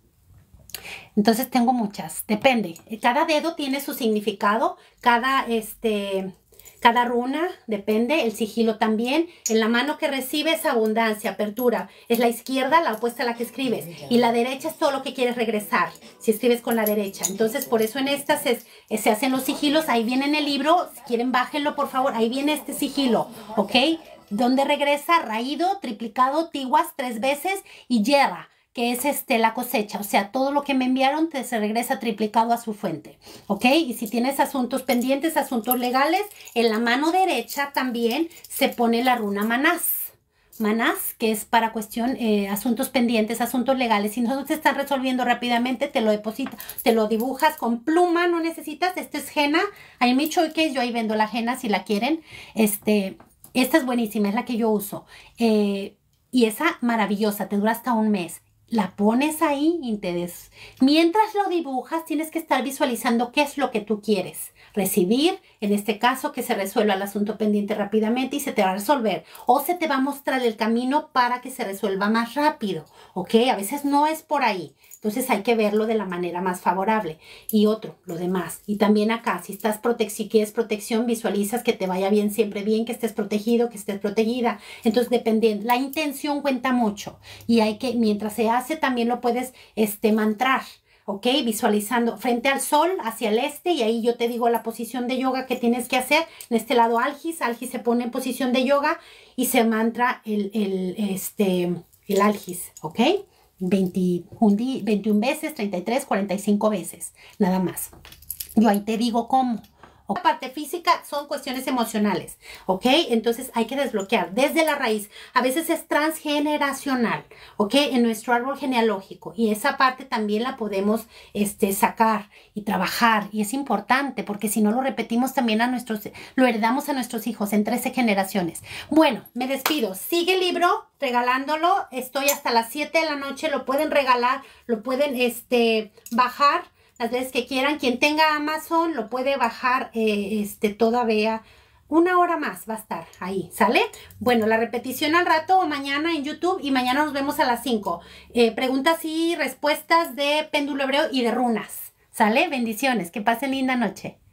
Entonces tengo muchas, depende. Cada dedo tiene su significado, cada, este, cada runa, depende, el sigilo también. En la mano que recibe es abundancia, apertura. Es la izquierda, la opuesta a la que escribes. Y la derecha es todo lo que quieres regresar, si escribes con la derecha. Entonces, por eso en estas es, es, se hacen los sigilos. Ahí viene en el libro, si quieren bájenlo, por favor. Ahí viene este sigilo, ¿ok? Donde regresa raído, triplicado, tiguas tres veces y yerra, que es este, la cosecha. O sea, todo lo que me enviaron te se regresa triplicado a su fuente, ¿ok? Y si tienes asuntos pendientes, asuntos legales, en la mano derecha también se pone la runa manás. Manás, que es para cuestión, eh, asuntos pendientes, asuntos legales. Si no se están resolviendo rápidamente, te lo depositas, te lo dibujas con pluma, no necesitas. Este es henna. Hay mi choiques, yo ahí vendo la henna si la quieren. Este... Esta es buenísima, es la que yo uso. Eh, y esa maravillosa, te dura hasta un mes. La pones ahí y te des... Mientras lo dibujas, tienes que estar visualizando qué es lo que tú quieres recibir. En este caso, que se resuelva el asunto pendiente rápidamente y se te va a resolver. O se te va a mostrar el camino para que se resuelva más rápido. ¿Ok? A veces no es por ahí. Entonces hay que verlo de la manera más favorable. Y otro, lo demás. Y también acá, si estás prote si quieres protección, visualizas que te vaya bien, siempre bien, que estés protegido, que estés protegida. Entonces, dependiendo, la intención cuenta mucho. Y hay que, mientras se hace, también lo puedes este, mantrar. ¿Ok? Visualizando frente al sol, hacia el este, y ahí yo te digo la posición de yoga que tienes que hacer. En este lado algis, algis se pone en posición de yoga y se mantra el, el, este, el algis, ¿ok? veintiuna, veintiuna veces, treinta y tres, cuarenta y cinco veces, nada más. Yo ahí te digo cómo. La parte física son cuestiones emocionales, ¿ok? Entonces hay que desbloquear desde la raíz. A veces es transgeneracional, ¿ok? En nuestro árbol genealógico. Y esa parte también la podemos este, sacar y trabajar. Y es importante porque si no lo repetimos también a nuestros, lo heredamos a nuestros hijos en trece generaciones. Bueno, me despido. Sigue el libro regalándolo. Estoy hasta las siete de la noche. Lo pueden regalar, lo pueden este, bajar las veces que quieran. Quien tenga Amazon lo puede bajar eh, este, todavía una hora más va a estar ahí, ¿sale? Bueno, la repetición al rato o mañana en YouTube y mañana nos vemos a las cinco. Eh, preguntas y respuestas de péndulo hebreo y de runas, ¿sale? Bendiciones, que pasen linda noche.